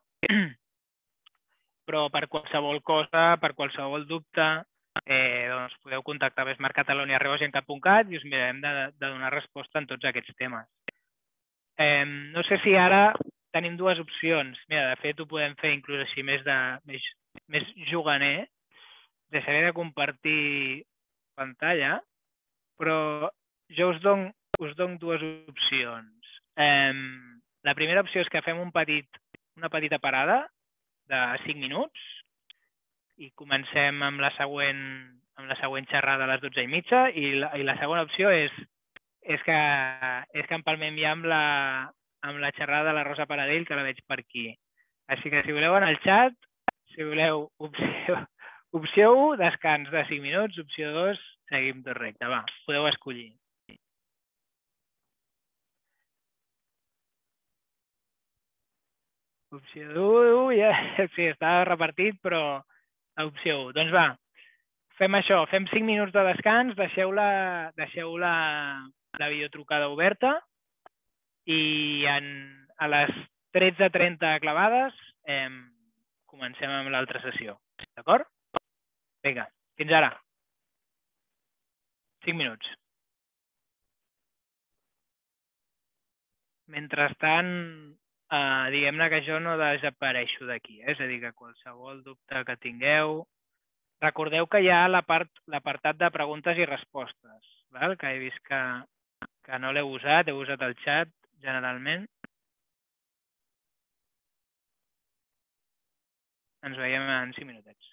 Speaker 1: però per qualsevol cosa, per qualsevol dubte, doncs podeu contactar a smartcatalonia@gencat.cat i us mirarem de donar resposta en tots aquests temes. No sé si ara tenim dues opcions. Mira, de fet, ho podem fer inclús així més juganer. Deixaré de compartir pantalla, però jo us dono dues opcions. La primera opció és que fem una petita parada de 5 minuts i comencem amb la següent xerrada a les 12:30 i la segona opció és que empalmem ja amb la xerrada de la Rosa Paradell, que la veig per aquí. Així que si voleu en el xat, si voleu opció 1, descans de 5 minuts, opció 2, seguim tot recte. Va, podeu escollir. Opció 1, ja, sí, està repartit, però opció 1. Doncs va, fem això, fem 5 minuts de descans, deixeu la videotrucada oberta i a les 13:30 clavades comencem amb l'altra sessió. D'acord? Vinga, fins ara. 5 minuts. Mentrestant, diguem-ne que jo no desapareixo d'aquí, és a dir, que qualsevol dubte que tingueu... Recordeu que hi ha l'apartat de preguntes i respostes, que he vist que no l'heu usat, heu usat el xat generalment. Ens veiem en 5 minutets.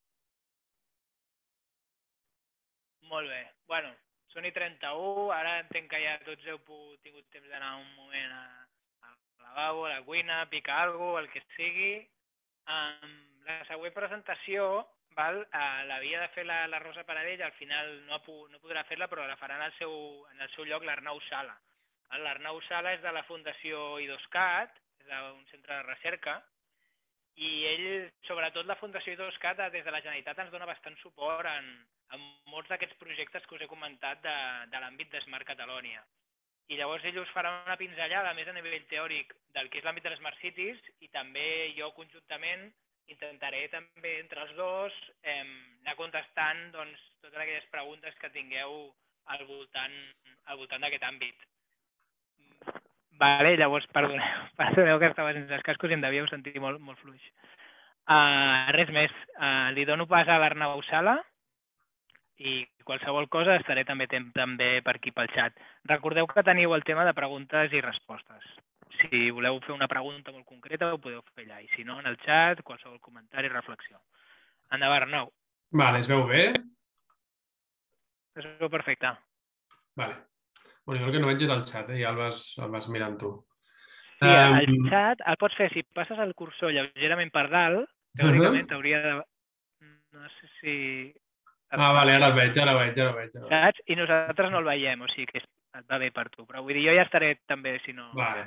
Speaker 1: Molt bé. Bueno, són i 31, ara entenc que ja tots heu tingut temps d'anar un moment al lavabo, a la cuina, a picar alguna cosa, el que sigui. La següent presentació l'havia de fer la Rosa Paradell, al final no podrà fer-la, però la farà en el seu lloc l'Arnau Sala. L'Arnau Sala és de la Fundació I2CAT, és un centre de recerca, i ell, sobretot la Fundació I2CAT, des de la Generalitat ens dona bastant suport en molts d'aquests projectes que us he comentat de l'àmbit de Smart Catalonia. I llavors ells us faran una pinzellada més a nivell teòric del que és l'àmbit de les Smart Cities i també jo conjuntament intentaré també entre els dos anar contestant doncs, totes aquelles preguntes que tingueu al voltant d'aquest àmbit. Vale, llavors, perdoneu que estava sense els cascos i em devíeu sentir molt fluix. Res més, li dono pas a l'Arnau Sala i qualsevol cosa estaré també per aquí pel xat. Recordeu que teniu el tema de preguntes i respostes. Si voleu fer una pregunta molt concreta ho podeu fer allà i si no en el xat, qualsevol comentari, reflexió. Endavant, Arnau.
Speaker 2: Vale, es veu bé?
Speaker 1: Es veu perfecte.
Speaker 2: Vale. Bueno, jo el que no veig és el xat, ja el vas mirant tu.
Speaker 1: Sí, el xat el pots fer si passes el cursor lleugerament per dalt, teòricament t'hauria de... No sé si...
Speaker 2: Vale, ara el veig.
Speaker 1: Saps? I nosaltres no el veiem, o sigui que et va bé per tu. Però vull dir, jo ja estaré també, si no...
Speaker 2: Vale.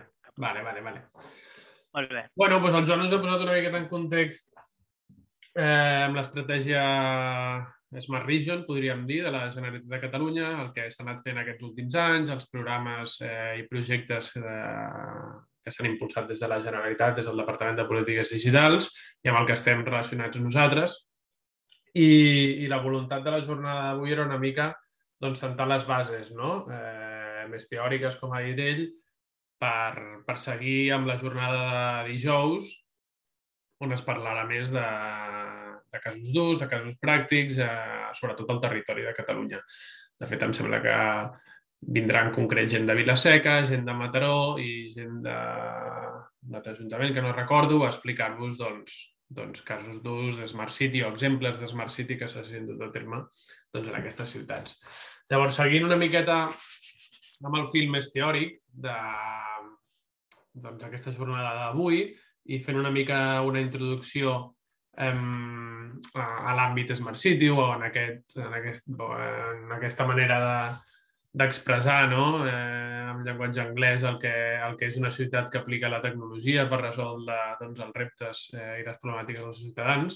Speaker 1: Molt bé.
Speaker 2: Bueno, doncs el Joan us ha posat una miqueta en context amb l'estratègia Smart Region, podríem dir, de la Generalitat de Catalunya, el que s'ha anat fent aquests últims anys, els programes i projectes que s'han impulsat des de la Generalitat, des del Departament de Polítiques Digitals i amb el que estem relacionats nosaltres. I la voluntat de la jornada d'avui era una mica sentar les bases més teòriques, com ha dit ell, per seguir amb la jornada de dijous, on es parlarà més de casos d'ús, de casos pràctics, sobretot al territori de Catalunya. De fet, em sembla que vindrà en concret gent de Vila-seca, gent de Mataró i gent d'un altre ajuntament que no recordo, a explicar-vos casos d'ús de Smart City o exemples de Smart City que s'hagin dut a terme en aquestes ciutats. Llavors, seguint una miqueta amb el fil més teòric d'aquesta jornada d'avui i fent una mica una introducció a l'àmbit Smart City o en aquesta manera d'expressar en llenguatge anglès el que és una ciutat que aplica la tecnologia per resoldre els reptes i les problemàtiques dels ciutadans.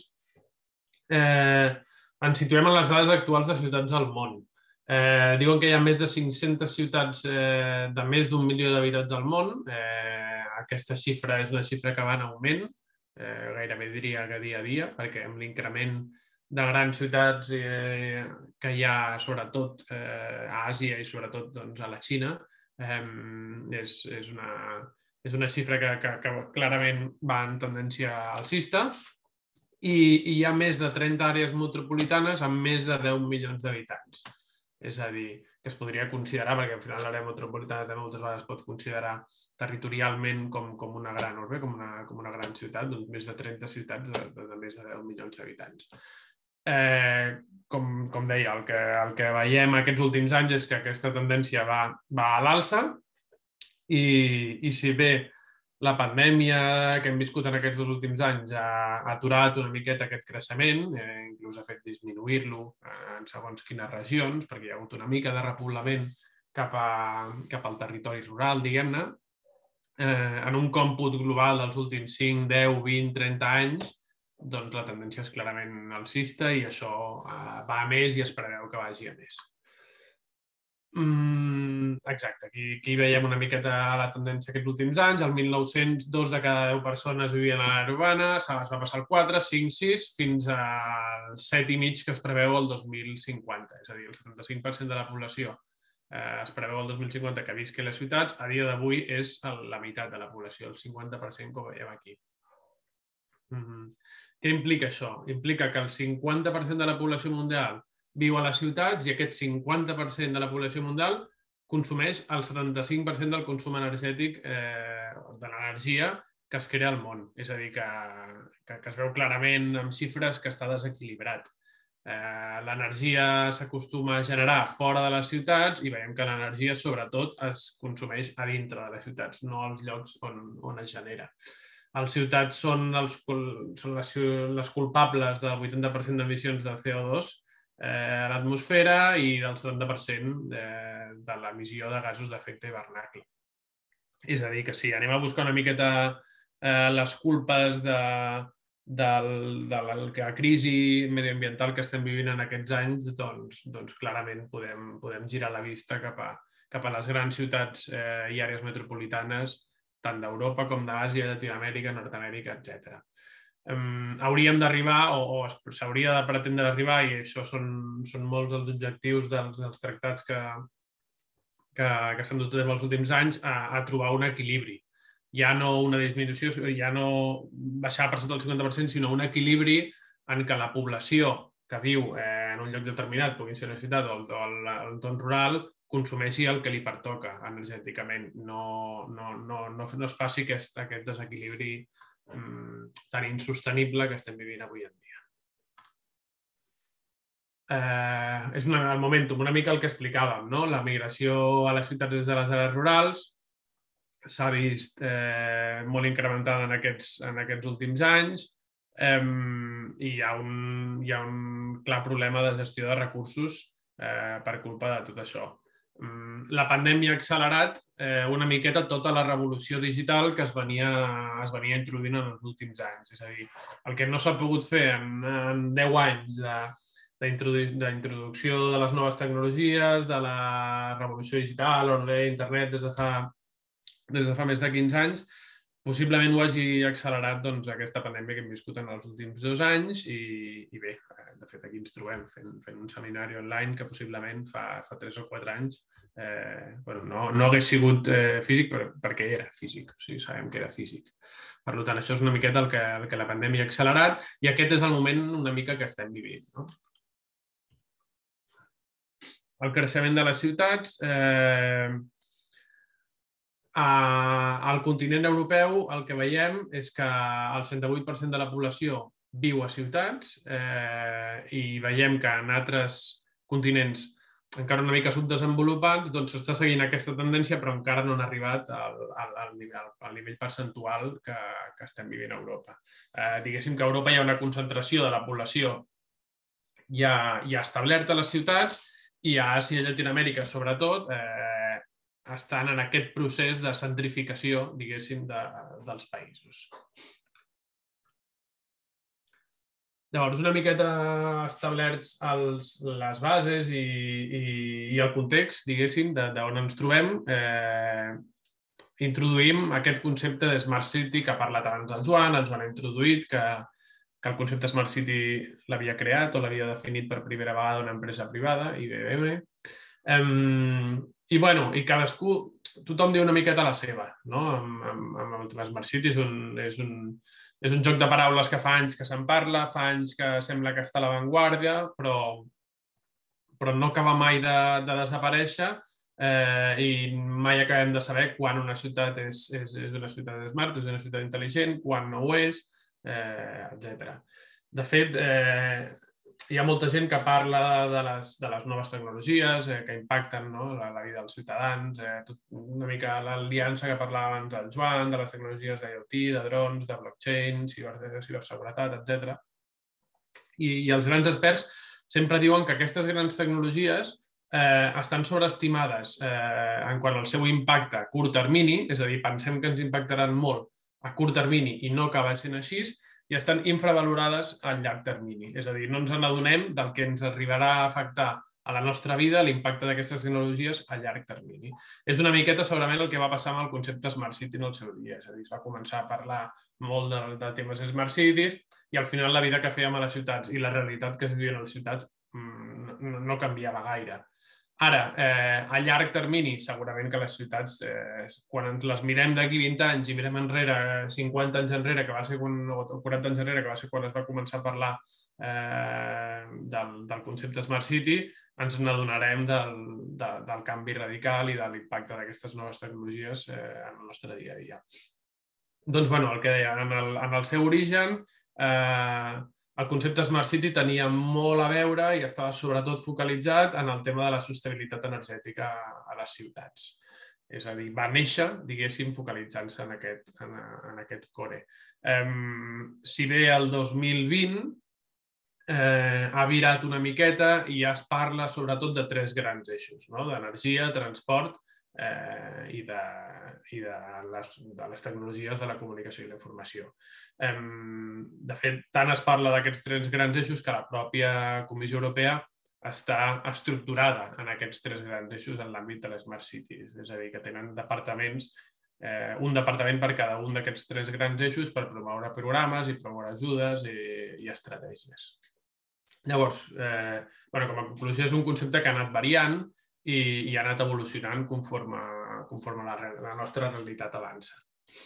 Speaker 2: Ens situem en les dades actuals de ciutats del món. Diuen que hi ha més de 500 ciutats de més d'1 milió d'habitants al món. Aquesta xifra és una xifra que va en augment, gairebé diria que dia a dia, perquè amb l'increment de grans ciutats que hi ha sobretot a Àsia i sobretot a la Xina, és una xifra que clarament va en tendència alcista i hi ha més de 30 àrees metropolitanes amb més de 10 milions d'habitants. És a dir, que es podria considerar, perquè al final l'àrea metropolitana també moltes vegades pot considerar territorialment com una gran urbe, com una gran ciutat, més de 30 ciutats de més de 10 milions d'habitants. Com deia, el que veiem aquests últims anys és que aquesta tendència va a l'alça i si bé la pandèmia que hem viscut en aquests últims anys ha aturat una miqueta aquest creixement, inclús ha fet disminuir-lo en segons quines regions, perquè hi ha hagut una mica de repoblament cap al territori rural, diguem-ne. En un còmput global dels últims 5, 10, 20, 30 anys, la tendència és clarament alcista i això va a més i es preveu que vagi a més. Exacte, aquí veiem una miqueta la tendència aquests últims anys. El 1900, 2 de cada 10 persones vivien a l'àrea urbana, es va passar al 4, 5, 6, fins al 7,5 que es preveu el 2050. És a dir, el 75% de la població es preveu el 2050 que visqui a les ciutats. A dia d'avui és la meitat de la població, el 50% que ho veiem aquí. Què implica això? Implica que el 50% de la població mundial viu a les ciutats i aquest 50% de la població mundial consumeix el 75% del consum energètic de l'energia que es crea al món. És a dir, que es veu clarament amb xifres que està desequilibrat. L'energia s'acostuma a generar fora de les ciutats i veiem que l'energia sobretot es consumeix a dintre de les ciutats, no als llocs on es genera. Les ciutats són les culpables del 80% d'emissions de CO2 a l'atmosfera i del 70% de l'emissió de gasos d'efecte hivernacle. És a dir, que si anem a buscar una miqueta les culpes de la crisi medioambiental que estem vivint en aquests anys, doncs clarament podem girar la vista cap cap a les grans ciutats i àrees metropolitanes, tant d'Europa com d'Àsia, Llatinoamèrica, Nord-Amèrica, etc. Hauríem d'arribar, o s'hauria de pretendre arribar, i això són molts els objectius dels tractats que s'han dut en els últims anys, a trobar un equilibri. Ja no una disminució, ja no baixar per sota del 50%, sinó un equilibri en què la població que viu en un lloc determinat, pugui ser una ciutat o l'entorn rural, consumeixi el que li pertoca energèticament. No es faci aquest desequilibri tan insostenible que estem vivint avui en dia. És el momentum, una mica el que explicàvem, no? La migració a les ciutats des de les àrees rurals s'ha vist molt incrementada en aquests últims anys i hi ha un clar problema de gestió de recursos per culpa de tot això. La pandèmia ha accelerat una miqueta tota la revolució digital que es venia introduint en els últims anys. És a dir, el que no s'ha pogut fer en 10 anys d'introducció de les noves tecnologies, de la revolució digital o d'internet des de fa més de 15 anys, possiblement ho hagi accelerat aquesta pandèmia que hem viscut en els últims 2 anys i bé, de fet aquí ens trobem fent un seminari online que possiblement fa 3 o 4 anys no hagués sigut físic perquè era físic, o sigui, sabem que era físic. Per tant, això és una miqueta el que la pandèmia ha accelerat i aquest és el moment una mica que estem vivint. El creixement de les ciutats. Al continent europeu el que veiem és que el 68% de la població viu a ciutats i veiem que en altres continents encara una mica subdesenvolupats s'està seguint aquesta tendència però encara no han arribat al nivell percentual que estem vivint a Europa. Diguéssim que a Europa hi ha una concentració de la població ja establerta a les ciutats i a Àsia i Llatinoamèrica sobretot estan en aquest procés de centrificació, diguéssim, dels països. Llavors, una miqueta establerts les bases i el context, diguéssim, d'on ens trobem, introduïm aquest concepte de Smart City que ha parlat abans el Joan ha introduït, que el concepte Smart City l'havia creat o l'havia definit per primera vegada una empresa privada, IBM, i cadascú, tothom diu una miqueta la seva, amb el tema Smart City. És un joc de paraules que fa anys que se'n parla, fa anys que sembla que està a l'avantguàrdia, però no acaba mai de desaparèixer i mai acabem de saber quan una ciutat és una ciutat smart, és una ciutat intel·ligent, quan no ho és, etc. De fet, hi ha molta gent que parla de les noves tecnologies que impacten la vida dels ciutadans, una mica l'aliança que parlava abans el Joan, de les tecnologies d'IoT, de drons, de blockchain, ciberseguretat, etc. I els grans experts sempre diuen que aquestes grans tecnologies estan sobreestimades en quant al seu impacte a curt termini, és a dir, pensem que ens impactaran molt a curt termini i no acaba sent així, i estan infravalorades a llarg termini. És a dir, no ens n'adonem del que ens arribarà a afectar a la nostra vida l'impacte d'aquestes tecnologies a llarg termini. És una miqueta segurament el que va passar amb el concepte Smart City en el seu dia. És a dir, es va començar a parlar molt de temes Smart Cities i al final la vida que fèiem a les ciutats i la realitat que es vivia a les ciutats no canviava gaire. Ara, a llarg termini, segurament que les ciutats, quan ens les mirem d'aquí 20 anys i mirem enrere 50 anys enrere, o 40 anys enrere, que va ser quan es va començar a parlar del concepte Smart City, ens n'adonarem del canvi radical i de l'impacte d'aquestes noves tecnologies en el nostre dia a dia. Doncs, el que deia, en el seu origen, el concepte Smart City tenia molt a veure i estava sobretot focalitzat en el tema de la sostenibilitat energètica a les ciutats. És a dir, va néixer, diguéssim, focalitzant-se en aquest core. Si bé el 2020 ha virat una miqueta i ja es parla sobretot de 3 grans eixos, d'energia, transport i de les tecnologies de la comunicació i la informació. De fet, tant es parla d'aquests 3 grans eixos que la pròpia Comissió Europea està estructurada en aquests 3 grans eixos en l'àmbit de les Smart Cities. És a dir, que tenen departaments, un departament per cada un d'aquests 3 grans eixos per promoure programes i promoure ajudes i estratègies. Llavors, com a conclusió, és un concepte que ha anat variant i ha anat evolucionant conforme la nostra realitat avança.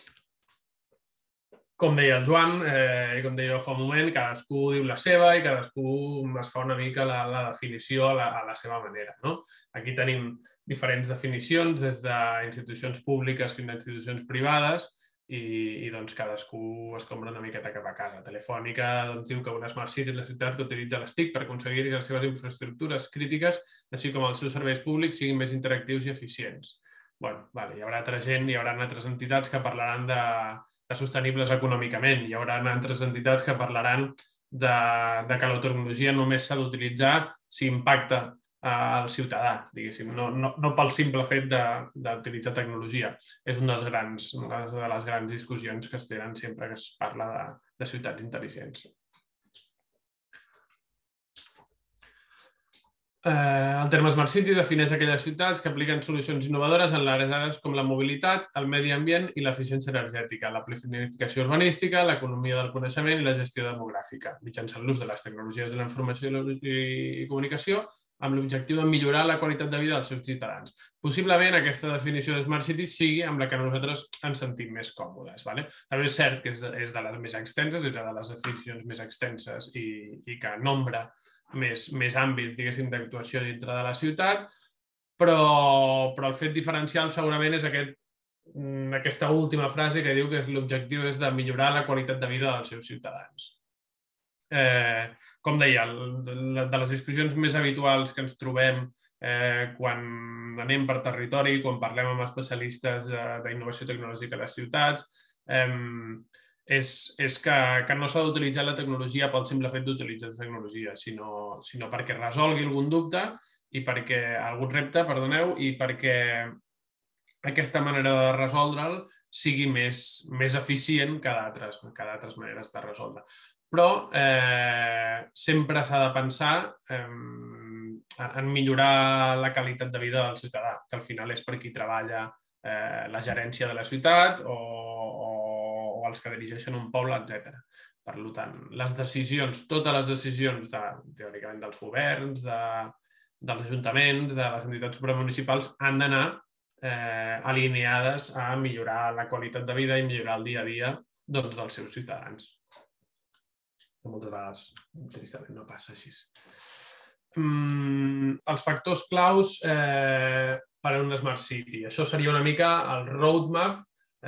Speaker 2: Com deia el Joan, i com deia jo fa un moment, cadascú diu la seva i cadascú es fa una mica la definició a la seva manera. Aquí tenim diferents definicions, des d'institucions públiques fins a institucions privades, i cadascú es compra una miqueta cap a casa. Telefònica diu que una Smart City és la ciutat que utilitza les TIC per aconseguir que les seves infraestructures crítiques, així com els seus serveis públics, siguin més interactius i eficients. Hi haurà altra gent, hi haurà altres entitats que parlaran de sostenibles econòmicament. Hi haurà altres entitats que parlaran de que la tecnologia només s'ha d'utilitzar si impacta al ciutadà, diguéssim, no pel simple fet d'utilitzar tecnologia. És una de les grans discussions que es tenen sempre que es parla de ciutats intel·ligents. El terme Smart City defineix aquelles ciutats que apliquen solucions innovadores en àrees com la mobilitat, el medi ambient i l'eficiència energètica, la planificació urbanística, l'economia del coneixement i la gestió demogràfica, mitjançant l'ús de les tecnologies de la informació i comunicació amb l'objectiu de millorar la qualitat de vida dels seus ciutadans. Possiblement aquesta definició de Smart City sigui amb la que nosaltres ens sentim més còmodes. També és cert que és de les més extenses, és de les definicions més extenses i que nombra més àmbits, diguéssim, d'actuació dintre de la ciutat, però el fet diferencial segurament és aquesta última frase que diu que l'objectiu és de millorar la qualitat de vida dels seus ciutadans. Com deia, de les discussions més habituals que ens trobem quan anem per territori, quan parlem amb especialistes d'innovació tecnològica a les ciutats, és que no s'ha d'utilitzar la tecnologia pel simple fet d'utilitzar la tecnologia, sinó perquè resolgui algun dubte i perquè algun repte, perdoneu, i perquè aquesta manera de resoldre'l sigui més eficient que d'altres maneres de resoldre. Però sempre s'ha de pensar en millorar la qualitat de vida del ciutadà, que al final és per qui treballa la gerència de la ciutat o els que dirigeixen un poble, etc. Per tant, totes les decisions, teòricament, dels governs, dels ajuntaments, de les entitats supramunicipals, han d'anar alineades a millorar la qualitat de vida i millorar el dia a dia dels seus ciutadans. Moltes vegades, tristament, no passa així. Els factors claus per a una Smart City. Això seria una mica el roadmap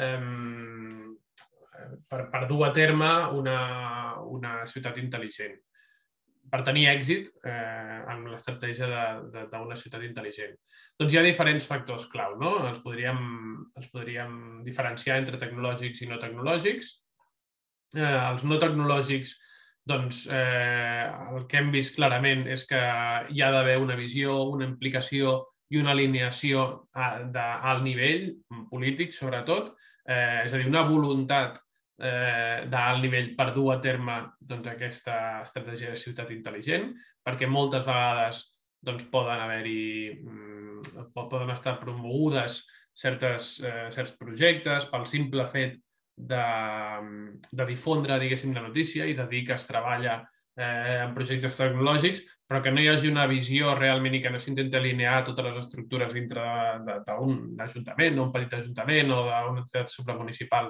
Speaker 2: per dur a terme una ciutat intel·ligent. Per tenir èxit en l'estratègia d'una ciutat intel·ligent. Doncs hi ha diferents factors clau, no? Els podríem diferenciar entre tecnològics i no tecnològics. Els no tecnològics, doncs, el que hem vist clarament és que hi ha d'haver una visió, una implicació i una alineació d'alt nivell polític, sobretot, és a dir, una voluntat d'alt nivell per dur a terme aquesta estratègia de ciutat intel·ligent, perquè moltes vegades poden estar promogudes certs projectes pel simple fet de difondre, diguéssim, la notícia i de dir que es treballa en projectes tecnològics, però que no hi hagi una visió realment i que no s'intenti alinear totes les estructures dintre d'un ajuntament, d'un petit ajuntament o d'una entitat supramunicipal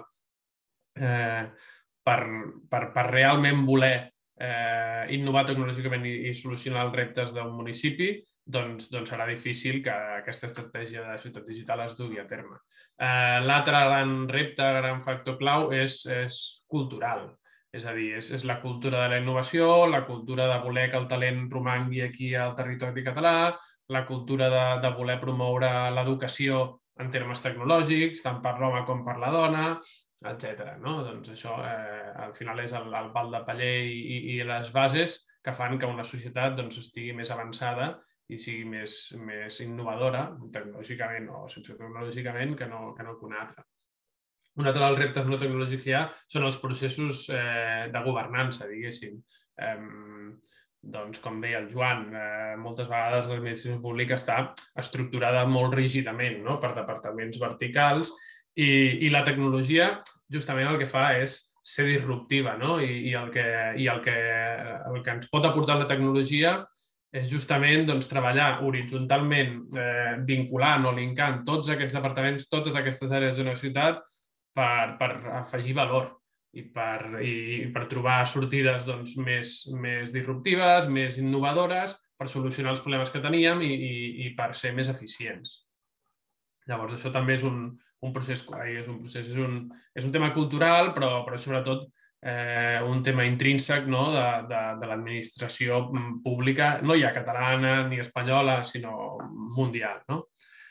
Speaker 2: per realment voler innovar tecnològicament i solucionar els reptes d'un municipi, doncs serà difícil que aquesta estratègia de ciutat digital es dugui a terme. L'altre gran repte, gran factor clau és cultural. És a dir, és la cultura de la innovació, la cultura de voler que el talent romangui aquí al territori català, la cultura de voler promoure l'educació en termes tecnològics, tant per l'home com per la dona, etc. Doncs això al final és el pal de paller i les bases que fan que una societat estigui més avançada i sigui més innovadora tecnològicament o sociotecnològicament que no una altra. Un altre dels reptes no tecnològics que hi ha són els processos de governança, diguéssim. doncs, com deia el Joan, moltes vegades l'administració pública està estructurada molt rígidament, no?, per departaments verticals i la tecnologia justament el que fa és ser disruptiva, no? I el que ens pot aportar la tecnologia és justament doncs, treballar horitzontalment, vinculant o linkant tots aquests departaments, totes aquestes àrees d'una ciutat per afegir valor i per trobar sortides doncs, més disruptives, més innovadores, per solucionar els problemes que teníem i per ser més eficients. Llavors, això també és un procés, és un tema cultural, però sobretot un tema intrínsec, no?, de l'administració pública, no ja catalana ni espanyola, sinó mundial, no?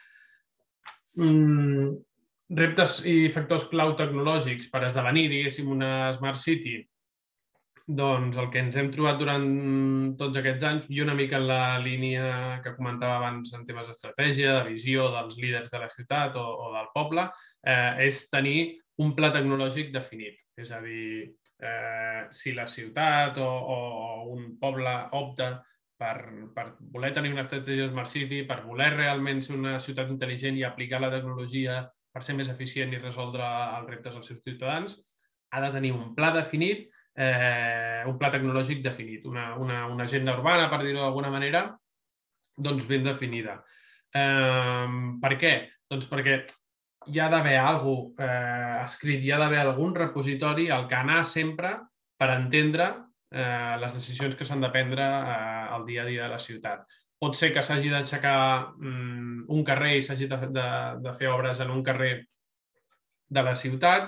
Speaker 2: Reptes i factors clau tecnològics per esdevenir, diguéssim, una Smart City. Doncs el que ens hem trobat durant tots aquests anys, i una mica en la línia que comentava abans en temes d'estratègia, de visió dels líders de la ciutat o del poble, és tenir un pla tecnològic definit. És a dir, si la ciutat o un poble opta per voler tenir una estratègia Smart City, per voler realment ser una ciutat intel·ligent i aplicar la tecnologia per ser més eficient i resoldre els reptes dels seus ciutadans, ha de tenir un pla definit, un pla tecnològic definit, una agenda urbana, per dir-ho d'alguna manera, doncs ben definida. Per què? Doncs perquè hi ha d'haver alguna cosa escrit, hi ha d'haver algun repositori al que anar sempre per entendre les decisions que s'han de prendre al dia a dia de la ciutat. Pot ser que s'hagi d'aixecar un carrer i s'hagi de fer obres en un carrer de la ciutat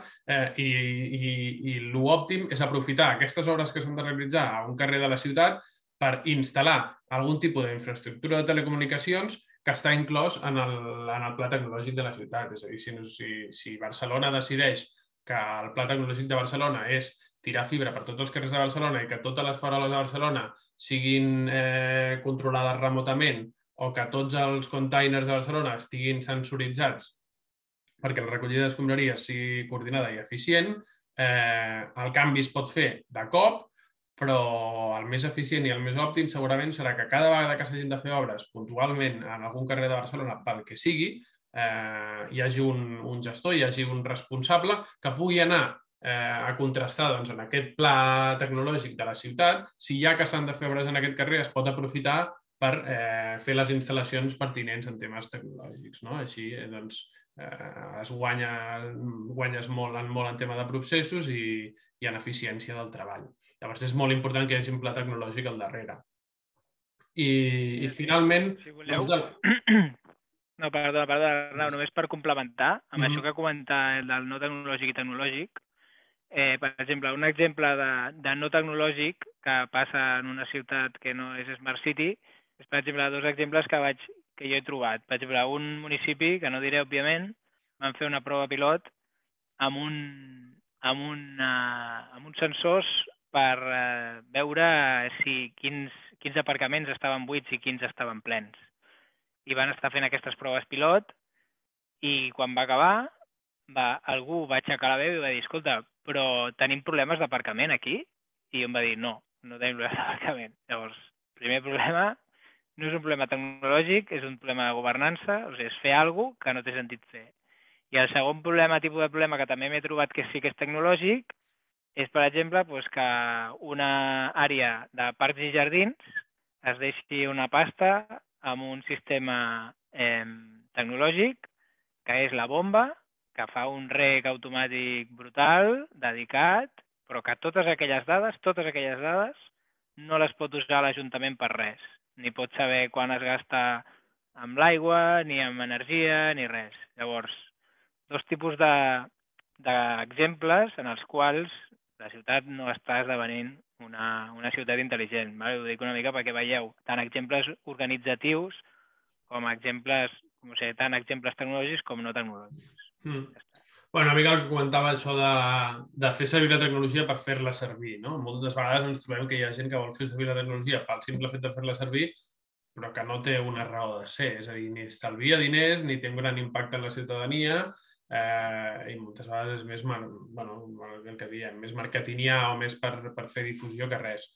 Speaker 2: i l'òptim és aprofitar aquestes obres que s'han de realitzar a un carrer de la ciutat per instal·lar algun tipus d'infraestructura de telecomunicacions que està inclòs en el pla tecnològic de la ciutat. És a dir, si Barcelona decideix que el pla tecnològic de Barcelona és tirar fibra per tots els carrers de Barcelona i que totes les faroles de Barcelona siguin controlades remotament o que tots els containers de Barcelona estiguin sensoritzats perquè la recollida d'escombraries sigui coordinada i eficient, el canvi es pot fer de cop, però el més eficient i el més òptim segurament serà que cada vegada que s'hagin de fer obres puntualment en algun carrer de Barcelona, pel que sigui, hi hagi un gestor, hi hagi un responsable que pugui anar a contrastar doncs, en aquest pla tecnològic de la ciutat si ja que s'han de fer obres en aquest carrer es pot aprofitar per fer les instal·lacions pertinents en temes tecnològics. No? Així doncs, es guanyes molt en tema de processos i en eficiència del treball. Llavors és molt important que hi hagi un pla tecnològic al darrere. I finalment...
Speaker 1: Si voleu... No, perdona, Arnau, només per complementar amb això que comenta del no tecnològic i tecnològic. Per exemple, un exemple de no tecnològic que passa en una ciutat que no és Smart City és, per exemple, dos exemples que jo he trobat. Per exemple, un municipi, que no diré, òbviament, van fer una prova pilot amb uns sensors per veure quins aparcaments estaven buits i quins estaven plens. I van estar fent aquestes proves pilot i quan va acabar, algú va aixecar la veu i va dir, escolta, però tenim problemes d'aparcament aquí? I em va dir, no tenim problemes d'aparcament. Llavors, primer problema, no és un problema tecnològic, és un problema de governança, o sigui, és fer alguna cosa que no té sentit fer. I el segon tipus de problema que també m'he trobat que sí que és tecnològic és, per exemple, que una àrea de parcs i jardins es deixi una pasta amb un sistema tecnològic que és la bomba, que fa un reg automàtic brutal, dedicat, però que totes aquelles dades no les pot usar l'Ajuntament per res. Ni pot saber quan es gasta amb l'aigua, ni amb energia, ni res. Llavors, dos tipus d'exemples en els quals la ciutat no està esdevenint una ciutat intel·ligent. Ho dic una mica perquè veieu tant exemples organitzatius com exemples, tant exemples tecnològics com no tecnològics.
Speaker 2: Una mica el que comentava això de fer servir la tecnologia per fer-la servir. Moltes vegades ens trobem que hi ha gent que vol fer servir la tecnologia pel simple fet de fer-la servir, però que no té una raó de ser. És a dir, ni estalvia diners, ni té un gran impacte en la ciutadania, i moltes vegades és més, el que diem, més marketingià o més per fer difusió que res.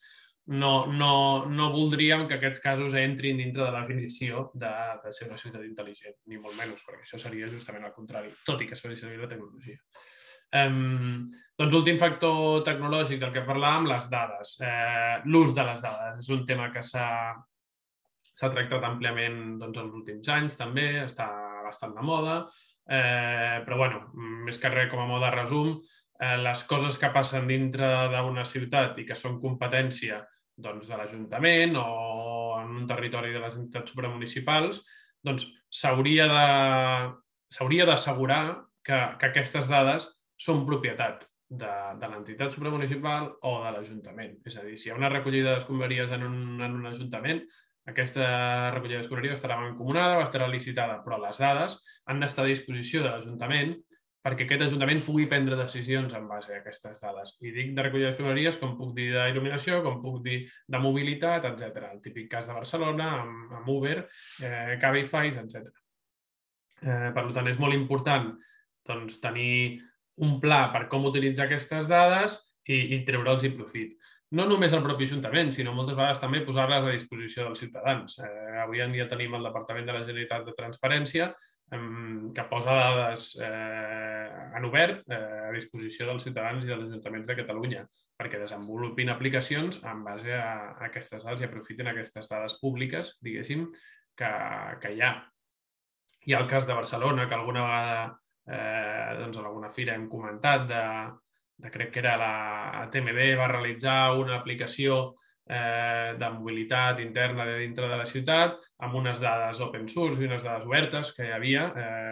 Speaker 2: no voldríem que aquests casos entrin dintre de la definició de ser una ciutat intel·ligent, ni molt menys, perquè això seria justament el contrari, tot i que s'hauria servir la tecnologia. Doncs l'últim factor tecnològic del que parlàvem, les dades. L'ús de les dades és un tema que s'ha tractat àmpliament en els últims anys també, està bastant de moda, però bueno, més que res com a mode resum, les coses que passen dintre d'una ciutat i que són competència de l'Ajuntament o en un territori de les entitats supramunicipals, doncs s'hauria d'assegurar que aquestes dades són propietat de l'entitat supramunicipal o de l'Ajuntament. És a dir, si hi ha una recollida d'escombraries en un ajuntament, aquesta recollida d'escombraries estarà mancomunada o estarà licitada, però les dades han d'estar a disposició de l'Ajuntament perquè aquest Ajuntament pugui prendre decisions en base a aquestes dades. I dic de recollida d'escombraries com puc dir d'il·luminació, com puc dir de mobilitat, etc. El típic cas de Barcelona, amb Uber, Cabify, etc. Per tant, és molt important tenir un pla per com utilitzar aquestes dades i treure'ls profit. No només el propi Ajuntament, sinó moltes vegades també posar-les a disposició dels ciutadans. Avui en dia tenim el Departament de la Generalitat de Transparència que posa dades en obert a disposició dels ciutadans i dels ajuntaments de Catalunya perquè desenvolupin aplicacions en base a aquestes dades i aprofitin aquestes dades públiques, diguéssim, que hi ha. Hi ha el cas de Barcelona, que alguna vegada en alguna fira hem comentat, crec que era la TMB, va realitzar una aplicació de mobilitat interna de dintre de la ciutat amb unes dades open source i unes dades obertes que hi havia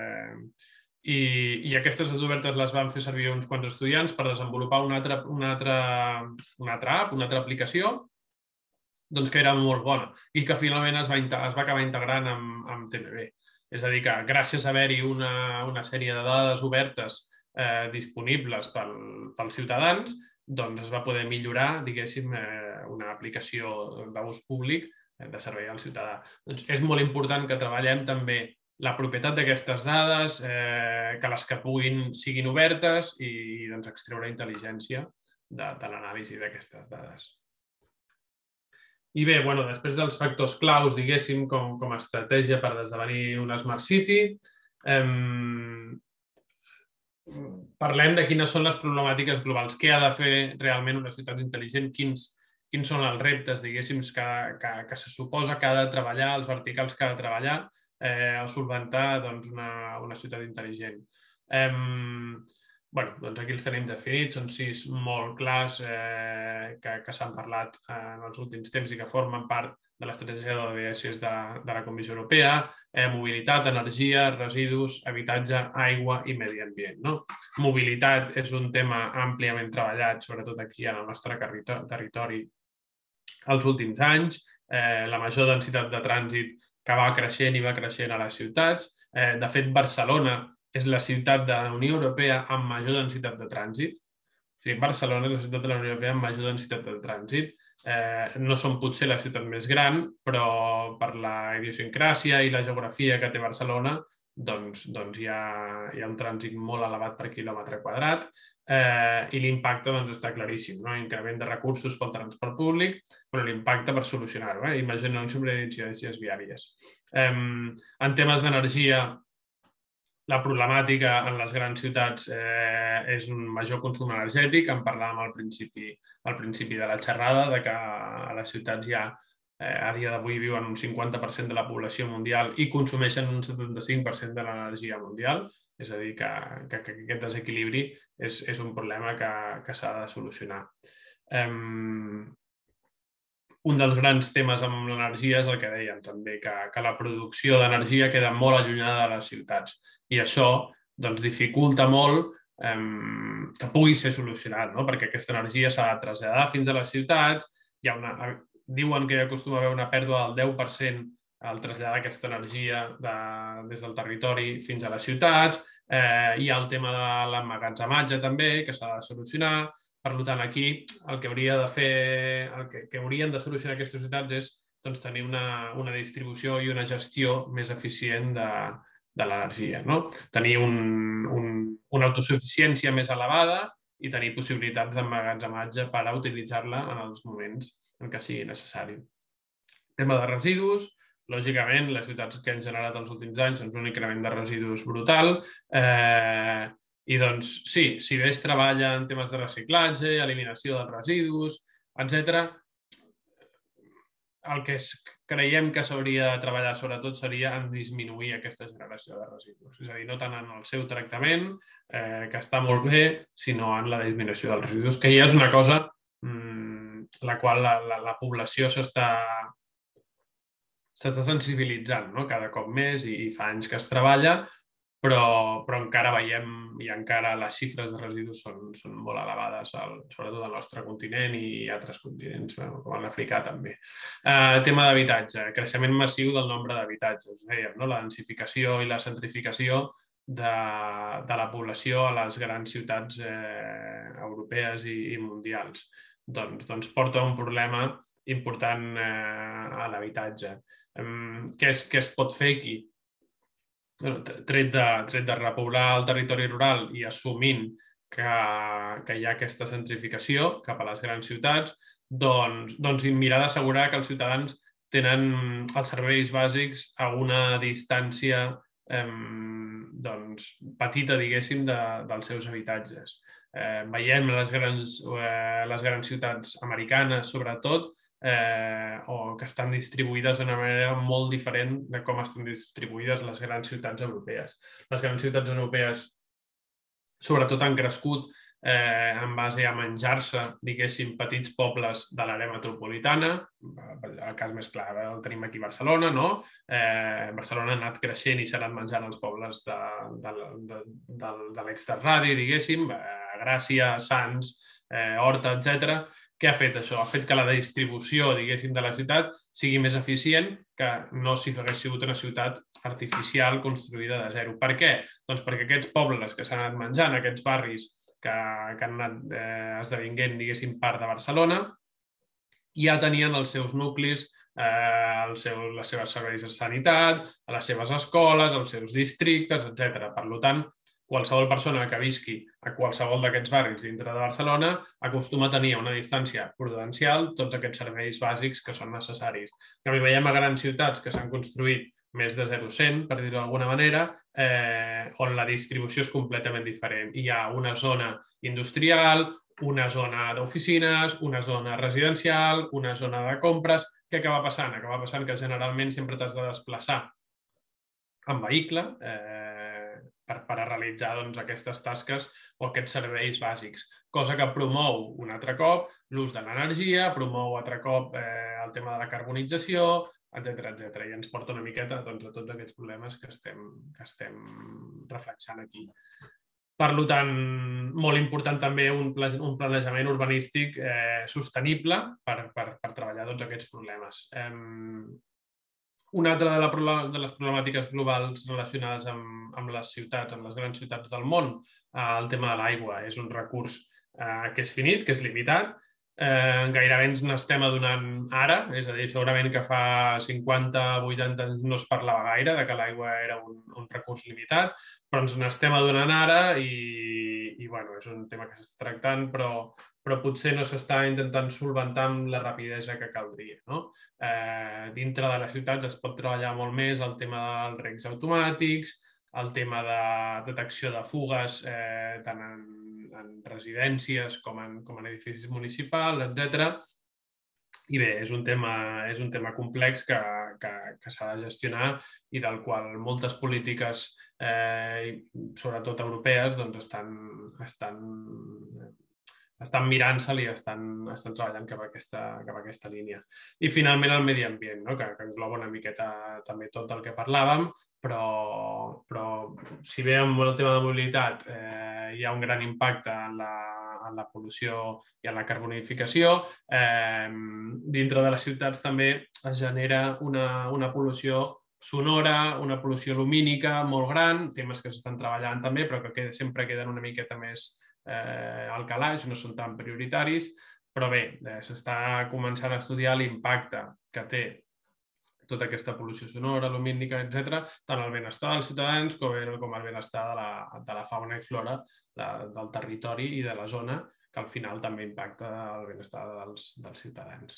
Speaker 2: i aquestes dades obertes les van fer servir uns quants estudiants per desenvolupar una altra aplicació que era molt bona i que finalment es va acabar integrant amb TMB. És a dir, que gràcies a haver-hi una sèrie de dades obertes disponibles pels ciutadans, doncs es va poder millorar, diguéssim, una aplicació d'ús públic de servei al ciutadà. Doncs és molt important que treballem també la propietat d'aquestes dades, que les que puguin siguin obertes i extreure intel·ligència de l'anàlisi d'aquestes dades. I bé, després dels factors claus, diguéssim, com a estratègia per esdevenir una Smart City, parlem de quines són les problemàtiques globals, què ha de fer realment una ciutat intel·ligent, quins són els reptes, diguéssim, que se suposa que ha de treballar, els verticals que ha de treballar o solventar una ciutat intel·ligent. Aquí els tenim definits, són 6 molt clars que s'han parlat en els últims temps i que formen part de l'estratègia d'ODS de la Comissió Europea, mobilitat, energia, residus, habitatge, aigua i medi ambient. Mobilitat és un tema àmpliament treballat, sobretot aquí en el nostre territori els últims anys, la major densitat de trànsit que va creixent i va creixent a les ciutats. De fet, Barcelona és la ciutat de la Unió Europea amb major densitat de trànsit. O sigui, Barcelona és la ciutat de la Unió Europea amb major densitat de trànsit. No som potser la ciutat més gran, però per la idiosincràsia i la geografia que té Barcelona, doncs hi ha un trànsit molt elevat per quilòmetre quadrat i l'impacte està claríssim. Increment de recursos pel transport públic, però l'impacte per solucionar-ho. Imaginem sobre incidències viàries. En temes d'energia, la problemàtica en les grans ciutats és un major consum energètic. En parlàvem al principi de la xerrada, que a les ciutats ja a dia d'avui viuen un 50% de la població mundial i consumeixen un 75% de l'energia mundial. És a dir, que aquest desequilibri és un problema que s'ha de solucionar. Un dels grans temes amb l'energia és el que dèiem també, que la producció d'energia queda molt allunyada de les ciutats i això dificulta molt que pugui ser solucionat, perquè aquesta energia s'ha de traslladar fins a les ciutats. Diuen que acostuma a haver una pèrdua del 10% al traslladar aquesta energia des del territori fins a les ciutats. Hi ha el tema de l'emmagatzematge també, que s'ha de solucionar. Per tant, aquí el que haurien de solucionar aquestes ciutats és tenir una distribució i una gestió més eficient de l'energia. Tenir una autosuficiència més elevada i tenir possibilitats d'emmagatzematge per a utilitzar-la en els moments en què sigui necessari. Tema de residus, lògicament, les ciutats que han generat els últims anys doncs, un increment de residus brutal. I doncs, sí, si bé es treballa en temes de reciclatge, eliminació dels residus, etc., el que creiem que s'hauria de treballar sobretot seria en disminuir aquesta generació de residus. És a dir, no tant en el seu tractament, que està molt bé, sinó en la disminució dels residus, que ja és una cosa la qual la població s'està sensibilitzant, no? Cada cop més i fa anys que es treballa, però encara veiem i encara les xifres de residus són molt elevades, sobretot al nostre continent i altres continents, com l'africà també. Tema d'habitatge, creixement massiu del nombre d'habitatges, us dèiem, no? La densificació i la centrificació de la població a les grans ciutats europees i mundials. Doncs porta un problema important a l'habitatge. Què es pot fer aquí? Tret de repoblar el territori rural i assumint que hi ha aquesta centrificació cap a les grans ciutats, doncs mirar d'assegurar que els ciutadans tenen els serveis bàsics a una distància petita, diguéssim, dels seus habitatges. Veiem les grans ciutats americanes, sobretot, o que estan distribuïdes d'una manera molt diferent de com estan distribuïdes les grans ciutats europees. Les grans ciutats europees sobretot han crescut en base a menjar-se, diguéssim, petits pobles de l'àrea metropolitana. El cas més clar el tenim aquí a Barcelona, no? Barcelona ha anat creixent i s'ha anat menjant els pobles de l'extrarradi, diguéssim, Gràcia, Sants, Horta, etc. Què ha fet això? Ha fet que la distribució, diguéssim, de la ciutat sigui més eficient que no si hagués sigut una ciutat artificial construïda de zero. Per què? Doncs perquè aquests pobles que s'han anat menjant, aquests barris que han anat esdevinguent, diguéssim, part de Barcelona, ja tenien els seus nuclis, les seves serveis de sanitat, les seves escoles, els seus districtes, etc. Per tant, qualsevol persona que visqui a qualsevol d'aquests barris dintre de Barcelona acostuma a tenir a una distància prudencial tots aquests serveis bàsics que són necessaris. Que veiem a grans ciutats que s'han construït més de 0-100, per dir-ho d'alguna manera, on la distribució és completament diferent. Hi ha una zona industrial, una zona d'oficines, una zona residencial, una zona de compres. Què acaba passant? Acaba passant que generalment sempre t'has de desplaçar en vehicle per a realitzar aquestes tasques o aquests serveis bàsics, cosa que promou un altre cop l'ús de l'energia, promou altre cop el tema de la carbonització, etc. I ens porta una miqueta a tots aquests problemes que estem reflexant aquí. Per tant, molt important també un planejament urbanístic sostenible per treballar tots aquests problemes. Una altra de les problemàtiques globals relacionades amb les ciutats, amb les grans ciutats del món, el tema de l'aigua. És un recurs que és finit, que és limitat. Gairebé ens n'estem adonant ara, és a dir, segurament que fa 50-80 anys no es parlava gaire de que l'aigua era un recurs limitat, però ens n'estem adonant ara i bueno, és un tema que s'està tractant, però potser no s'està intentant solventar amb la rapidesa que caldria. Dintre de les ciutats es pot treballar molt més el tema dels regs automàtics, el tema de detecció de fugues tant en residències com en edificis municipals, etc. I bé, és un tema complex que s'ha de gestionar i del qual moltes polítiques, sobretot europees, estan mirant-se'l i estan treballant cap a aquesta línia. I finalment el medi ambient, que engloba una miqueta també tot el que parlàvem, però si bé amb el tema de mobilitat hi ha un gran impacte en la pol·lució i en la carbonificació, dintre de les ciutats també es genera una pol·lució sonora, una pol·lució lumínica molt gran, temes que s'estan treballant també, però que sempre queden una miqueta més al calaix, no són tan prioritaris, però bé, s'està començant a estudiar l'impacte que té tota aquesta pol·lució sonora, lumínica, etc., tant el benestar dels ciutadans com el benestar de la fauna i flora del territori i de la zona, que al final també impacta el benestar dels ciutadans.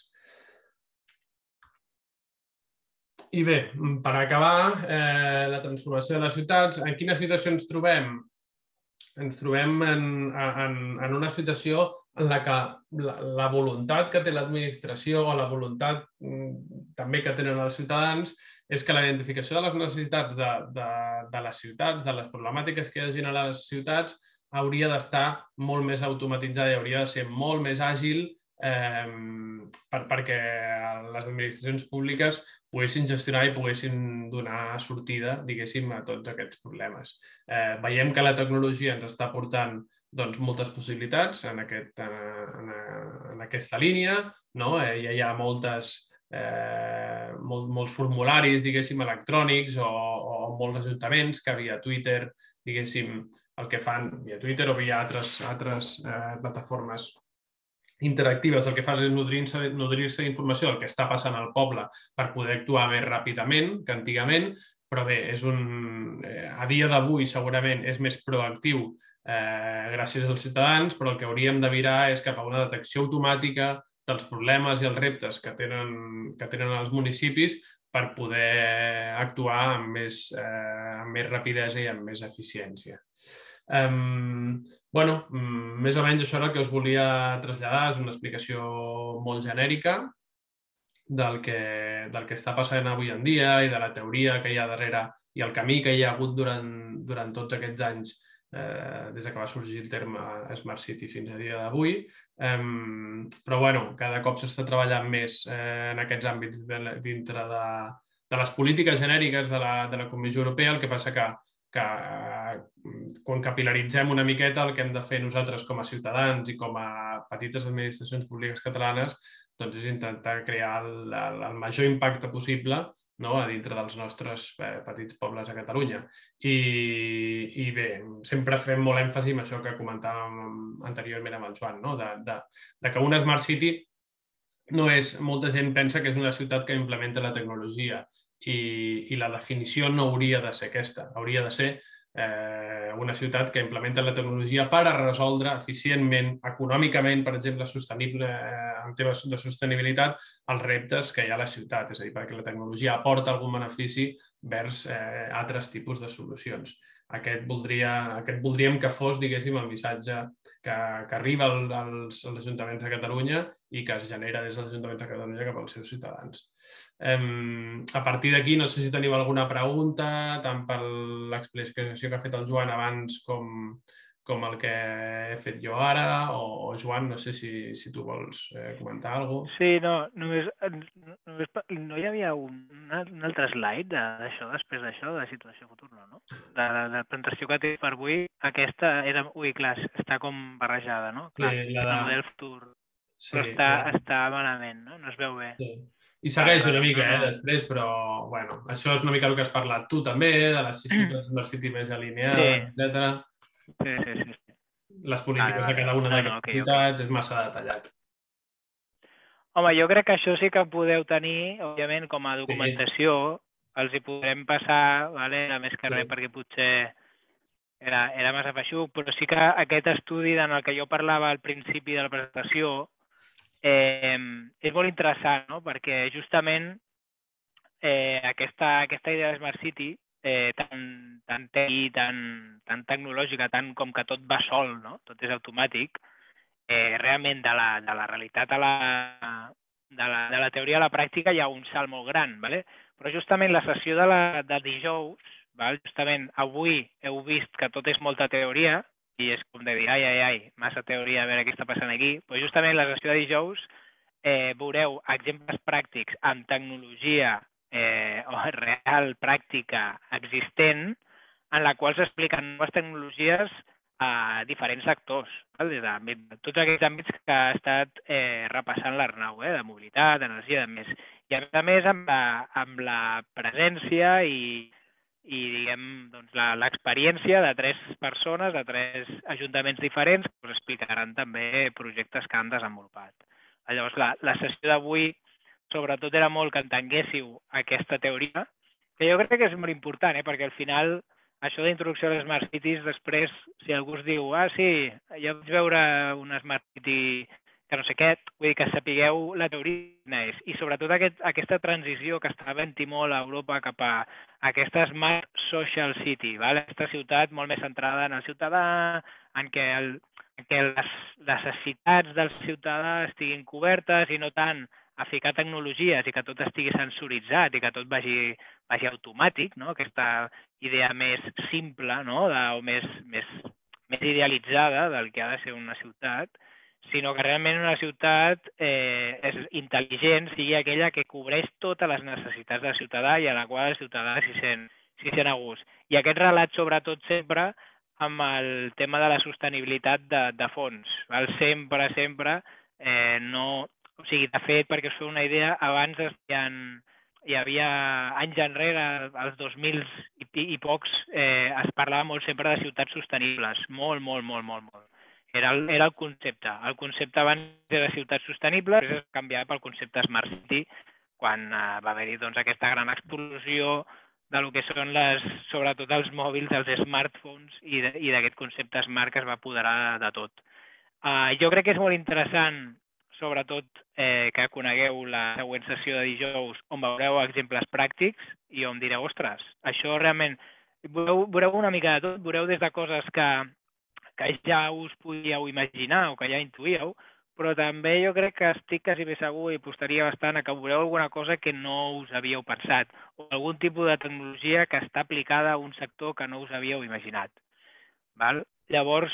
Speaker 2: I bé, per acabar, la transformació de les ciutats, en quina situació ens trobem? Ens trobem en una situació en la que la voluntat que té l'administració o la voluntat també que tenen els ciutadans és que la identificació de les necessitats de les ciutats, de les problemàtiques que hi hagi a les ciutats, hauria d'estar molt més automatitzada i hauria de ser molt més àgil perquè les administracions públiques poguessin gestionar i poguessin donar sortida, diguéssim, a tots aquests problemes. Veiem que la tecnologia ens està portant moltes possibilitats en aquesta línia. Ja hi ha molts formularis, diguéssim, electrònics o molts ajuntaments que via Twitter, diguéssim, el que fan via Twitter o via altres plataformes interactives, el que fas és nodrir-se d'informació del que està passant al poble per poder actuar més ràpidament que antigament, però bé, a dia d'avui segurament és més proactiu gràcies als ciutadans, però el que hauríem de virar és cap a una detecció automàtica dels problemes i els reptes que tenen els municipis per poder actuar amb més rapidesa i amb més eficiència. Més o menys això era el que us volia traslladar, és una explicació molt genèrica del que està passant avui en dia i de la teoria que hi ha darrere i el camí que hi ha hagut durant tots aquests anys des que va sorgir el terme Smart City fins a dia d'avui. Però cada cop s'està treballant més en aquests àmbits dintre de les polítiques genèriques de la Comissió Europea, el que passa que quan capilaritzem una miqueta el que hem de fer nosaltres com a ciutadans i com a petites administracions públiques catalanes és intentar crear el major impacte possible a dintre dels nostres petits pobles a Catalunya. I bé, sempre fem molt èmfasi en això que comentàvem anteriorment amb el Joan, de que una Smart City no és... Molta gent pensa que és una ciutat que implementa la tecnologia i la definició no hauria de ser aquesta. Hauria de ser una ciutat que implementa la tecnologia per a resoldre eficientment, econòmicament, per exemple, sostenible en temes de sostenibilitat, els reptes que hi ha a la ciutat. És a dir, perquè la tecnologia aporta algun benefici vers altres tipus de solucions. Aquest voldríem que fos, diguéssim, el missatge que arriba als ajuntaments de Catalunya i que es genera des dels ajuntaments de Catalunya cap als seus ciutadans. A partir d'aquí, no sé si teniu alguna pregunta, tant per l'explicació que ha fet el Joan abans com el que he fet jo ara, o Joan, no sé si tu vols comentar alguna cosa.
Speaker 1: Sí, no, només no hi havia un altre slide d'això, després d'això, de situació futura, no? De la presentació que té per avui, aquesta era... Ui, clar, està com barrejada, no? Clar, el model futur, però està malament, no? No es veu bé.
Speaker 2: I segueix una mica, després, però, bueno, això és una mica el que has parlat tu també, de les ciutats Smart City més alineades, etc.
Speaker 1: Sí.
Speaker 2: Les polítiques de cada una d'aquestes ciutats, és massa detallat.
Speaker 1: Home, jo crec que això sí que podeu tenir, òbviament, com a documentació, els hi podrem passar, a més que res, perquè potser era massa feixuc, però sí que aquest estudi en el que jo parlava al principi de la presentació és molt interessant, no? Perquè justament aquesta idea de Smart City, tan tecnològica, tant com que tot va sol, no? Tot és automàtic, realment de la realitat de la teoria a la pràctica hi ha un salt molt gran, però justament la sessió de dijous, justament avui heu vist que tot és molta teoria i és com de dir, ai, massa teoria, a veure què està passant aquí, però justament la sessió de dijous veureu exemples pràctics amb tecnologia o real pràctica existent en la qual s'expliquen noves tecnologies a diferents sectors, des de tots aquests àmbits que ha estat repassant l'Arnau, de mobilitat, energia, de més. I a més amb la presència i diguem, l'experiència de 3 persones, de 3 ajuntaments diferents, que us explicaran també projectes que han desenvolupat. Llavors, la sessió d'avui sobretot era molt que entenguéssiu aquesta teoria, que jo crec que és molt important, perquè al final això d'introducció a les Smart Cities, després, si algú us diu, sí, jo vaig veure una Smart City que no sé què, vull dir que sapigueu la teoria és. I sobretot aquesta transició que està havent-hi molt a Europa cap a aquesta Smart Social City, aquesta ciutat molt més centrada en el ciutadà, en què les necessitats del ciutadà estiguin cobertes i no tant a ficar tecnologies i que tot estigui sensoritzat i que tot vagi automàtic, no? Aquesta idea més simple, no? O més idealitzada del que ha de ser una ciutat, sinó que realment una ciutat és intel·ligent, sigui aquella que cobreix totes les necessitats del ciutadà i a la qual el ciutadà s'hi sent a gust. I aquest relat, sobretot, sempre amb el tema de la sostenibilitat de fons. Sempre, no... O sigui, de fet, perquè us feu una idea, abans hi havia anys enrere, als 2000 i pocs, es parlava molt sempre de ciutats sostenibles, molt. Era el concepte. El concepte abans era ciutats sostenibles, després es canviava pel concepte Smart City, quan va haver-hi aquesta gran explosió del que són sobretot els mòbils, els smartphones i d'aquest concepte smart que es va apoderar de tot. Jo crec que és molt interessant, sobretot que conegueu la següent sessió de dijous on veureu exemples pràctics i on direu, ostres, això realment... Veureu una mica de tot, veureu des de coses que ja us podíeu imaginar o que ja intuïeu, però també jo crec que estic quasi bé segur i apostaria bastant a que veureu alguna cosa que no us havíeu pensat o algun tipus de tecnologia que està aplicada a un sector que no us havíeu imaginat. Llavors,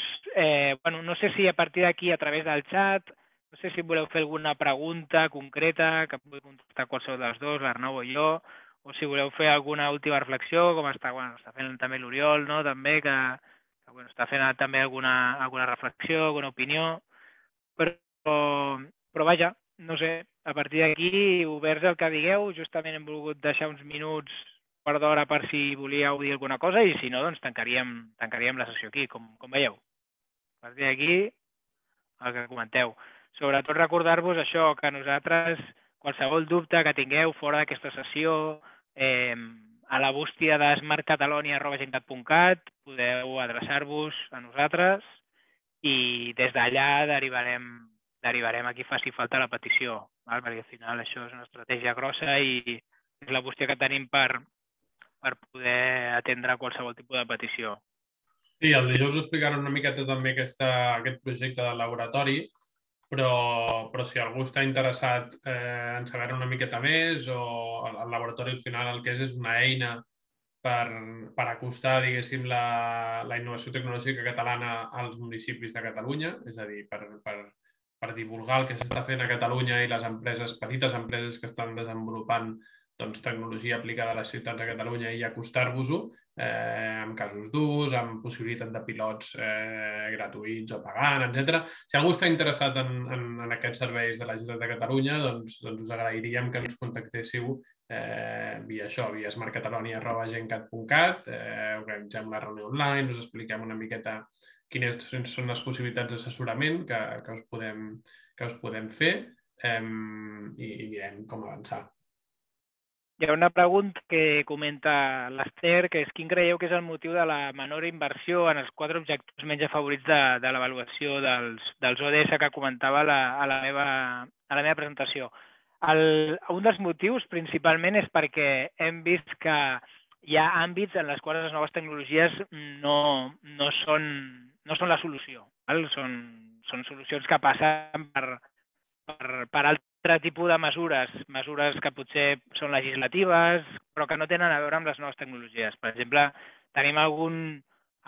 Speaker 1: no sé si a partir d'aquí, a través del xat, no sé si voleu fer alguna pregunta concreta que pugui contestar qualsevol dels dos, l'Arnau o jo, o si voleu fer alguna última reflexió, com està fent també l'Oriol, no? També, que està fent també alguna reflexió, alguna opinió, però vaja, no sé, a partir d'aquí, oberts el que digueu, justament hem volgut deixar uns minuts per d'hora per si volíeu dir alguna cosa i si no, doncs tancaríem la sessió aquí, com veieu. A partir d'aquí, el que comenteu. Sobretot recordar-vos això, que nosaltres, qualsevol dubte que tingueu fora d'aquesta sessió, a la bústia de smartcatalonia@gencat.cat podeu adreçar-vos a nosaltres i des d'allà derivarem a qui faci falta la petició, perquè al final això és una estratègia grossa i és la bústia que tenim per poder atendre qualsevol tipus de petició.
Speaker 2: Sí, el dijous explicaran una miqueta també aquest projecte del laboratori, però si algú està interessat en saber una miqueta més, o el laboratori al final el que és una eina per acostar, diguéssim, la innovació tecnològica catalana als municipis de Catalunya, és a dir, per divulgar el que s'està fent a Catalunya i les petites empreses que estan desenvolupant tecnologia aplicada a les ciutats de Catalunya i acostar-vos-ho amb casos d'ús, amb possibilitat de pilots gratuïts o pagant, etc. Si algú està interessat en aquests serveis de la Generalitat de Catalunya, doncs us agrairíem que ens contactéssiu via smartcatalonia@gencat.cat, organitzem una reunió online, us expliquem una miqueta quines són les possibilitats d'assessorament que us podem fer i mirem com avançar.
Speaker 1: Hi ha una pregunta que comenta l'Ester, que és quin creieu que és el motiu de la menor inversió en els 4 objectius menys afavorits de l'avaluació dels ODS que comentava a la meva presentació. Un dels motius principalment és perquè hem vist que hi ha àmbits en els quals les noves tecnologies no són la solució. Són solucions que passen per altre tipus de mesures que potser són legislatives, però que no tenen a veure amb les noves tecnologies. Per exemple, tenim algun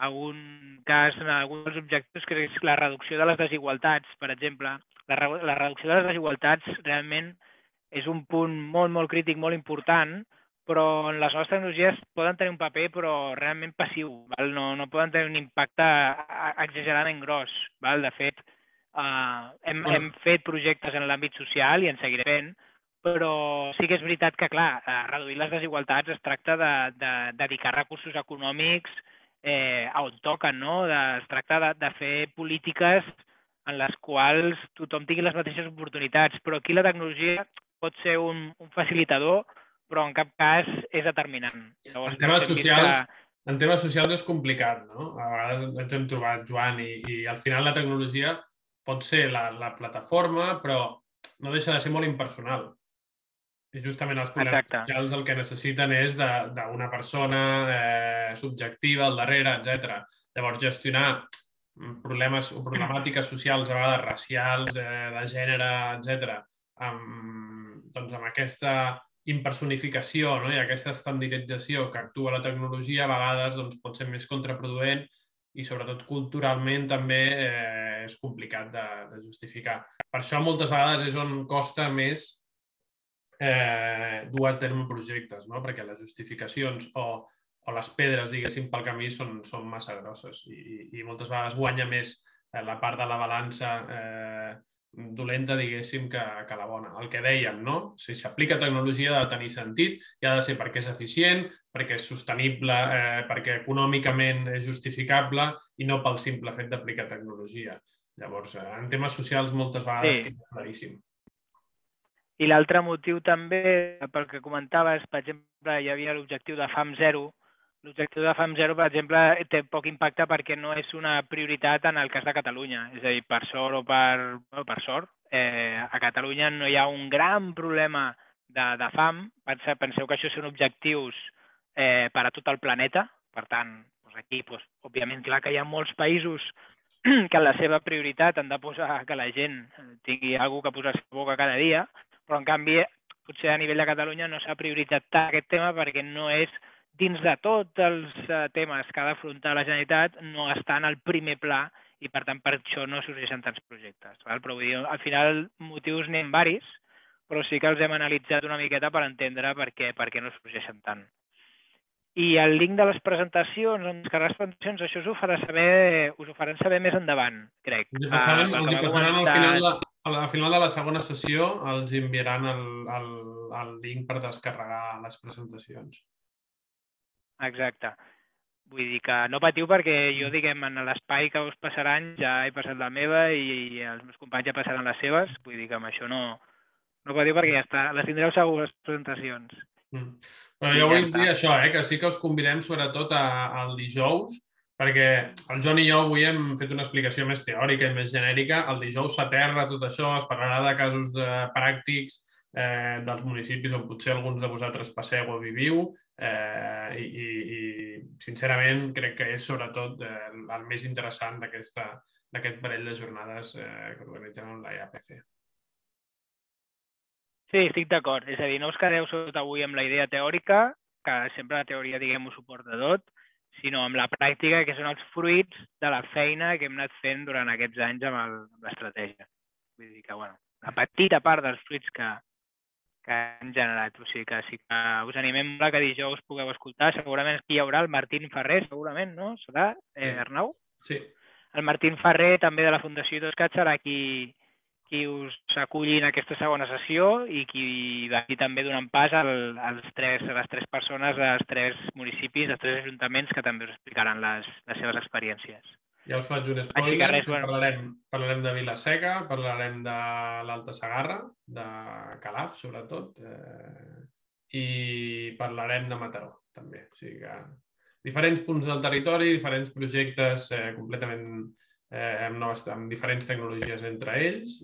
Speaker 1: cas en alguns dels objectius que és la reducció de les desigualtats, per exemple. La reducció de les desigualtats realment és un punt molt crític, molt important, però les noves tecnologies poden tenir un paper però realment passiu, no poden tenir un impacte exageradament gros. De fet, hem fet projectes en l'àmbit social i en seguirem fent, però sí que és veritat que, clar, reduir les desigualtats es tracta de dedicar recursos econòmics a on toquen, no? Es tracta de fer polítiques en les quals tothom tingui les mateixes oportunitats, però aquí la tecnologia pot ser un facilitador, però en cap cas és determinant. Llavors,
Speaker 2: En temes socials és complicat, no? A vegades ens hem trobat, Joan, i al final la tecnologia pot ser la plataforma, però no deixa de ser molt impersonal. I justament els problemes socials el que necessiten és d'una persona subjectiva al darrere, etc. Llavors, gestionar problemes o problemàtiques socials, a vegades racials, de gènere, etc., amb aquesta impersonificació, no? I aquesta estandardització que actua la tecnologia, a vegades pot ser més contraproduent i, sobretot, culturalment també és complicat de justificar. Per això, moltes vegades, és on costa més dur a terme projectes, no? Perquè les justificacions o les pedres, diguéssim, pel camí són massa grosses i moltes vegades guanya més la part de la balança dolenta, diguéssim, que la bona. El que dèiem, no? Si s'aplica tecnologia ha de tenir sentit i ha de ser perquè és eficient, perquè és sostenible, perquè econòmicament és justificable i no pel simple fet d'aplicar tecnologia. Llavors, en temes socials moltes vegades queda claríssim.
Speaker 1: I l'altre motiu també, pel que comentaves, per exemple, hi havia l'objectiu de fam zero. L'objectiu de fam zero, per exemple, té poc impacte perquè no és una prioritat en el cas de Catalunya. És a dir, per sort o per sort, a Catalunya no hi ha un gran problema de fam. Penseu que això són objectius per a tot el planeta. Per tant, aquí, òbviament, clar que hi ha molts països que la seva prioritat han de posar que la gent tingui alguna cosa que posar-se a boca cada dia, però en canvi potser a nivell de Catalunya no s'ha prioritzat tant aquest tema perquè no és, dins de tots els temes que ha d'afrontar la Generalitat, no està en el primer pla i per tant per això no sorgeixen tants projectes. Però vull dir, al final motius n'hi ha varis, però sí que els hem analitzat una miqueta per entendre per què no sorgeixen tant. I el link de les presentacions, les presentacions, això us ho faran saber més endavant, crec.
Speaker 2: Els passaran al final de la segona sessió, els enviaran el link per descarregar les presentacions.
Speaker 1: Exacte. Vull dir que no patiu perquè jo, diguem, en l'espai que us passaran ja he passat la meva i els meus companys ja passaran les seves. Vull dir que amb això no patiu perquè ja està. Les tindreu segur, les presentacions.
Speaker 2: Però jo vull dir això, que sí que us convidem sobretot al dijous, perquè el Joan i jo avui hem fet una explicació més teòrica i més genèrica. El dijous s'aterra tot això, es parlarà de casos pràctics dels municipis on potser alguns de vosaltres passeu o viviu i sincerament crec que és sobretot el més interessant d'aquest parell de jornades que organitzem amb la IAPC.
Speaker 1: Sí, estic d'acord. És a dir, no us quedeu avui amb la idea teòrica, que sempre la teoria, diguem, ho suporta tot, sinó amb la pràctica, que són els fruits de la feina que hem anat fent durant aquests anys amb l'estratègia. Vull dir que, bueno, la petita part dels fruits que han generat. O sigui que sí que us animem que dijous pugueu escoltar. Segurament aquí hi haurà el Martín Ferrer, segurament, no? Serà, Arnau?
Speaker 2: Sí.
Speaker 1: El Martín Ferrer, també de la Fundació IDOSCAT, serà qui us aculli en aquesta segona sessió i qui va aquí també donant pas a les tres persones, als 3 municipis, als 3 ajuntaments que també us explicaran les seves experiències.
Speaker 2: Ja us faig un spoiler, parlarem de Vila-seca, parlarem de l'Alta Segarra, de Calaf, sobretot, i parlarem de Mataró, també. O sigui que diferents punts del territori, diferents projectes completament amb diferents tecnologies entre ells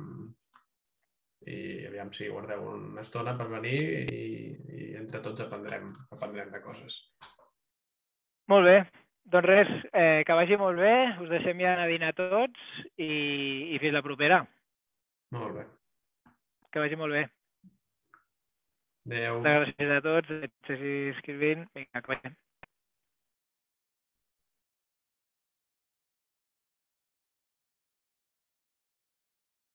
Speaker 2: i aviam si guardeu una estona per venir i entre tots aprendrem de coses.
Speaker 1: Molt bé. Doncs res, que vagi molt bé, us deixem ja anar a dinar tots i fins la propera.
Speaker 2: Molt bé.
Speaker 1: Que vagi molt bé.
Speaker 2: Adéu.
Speaker 1: Gràcies a tots, seguir escrivint. Vinga, que vagi.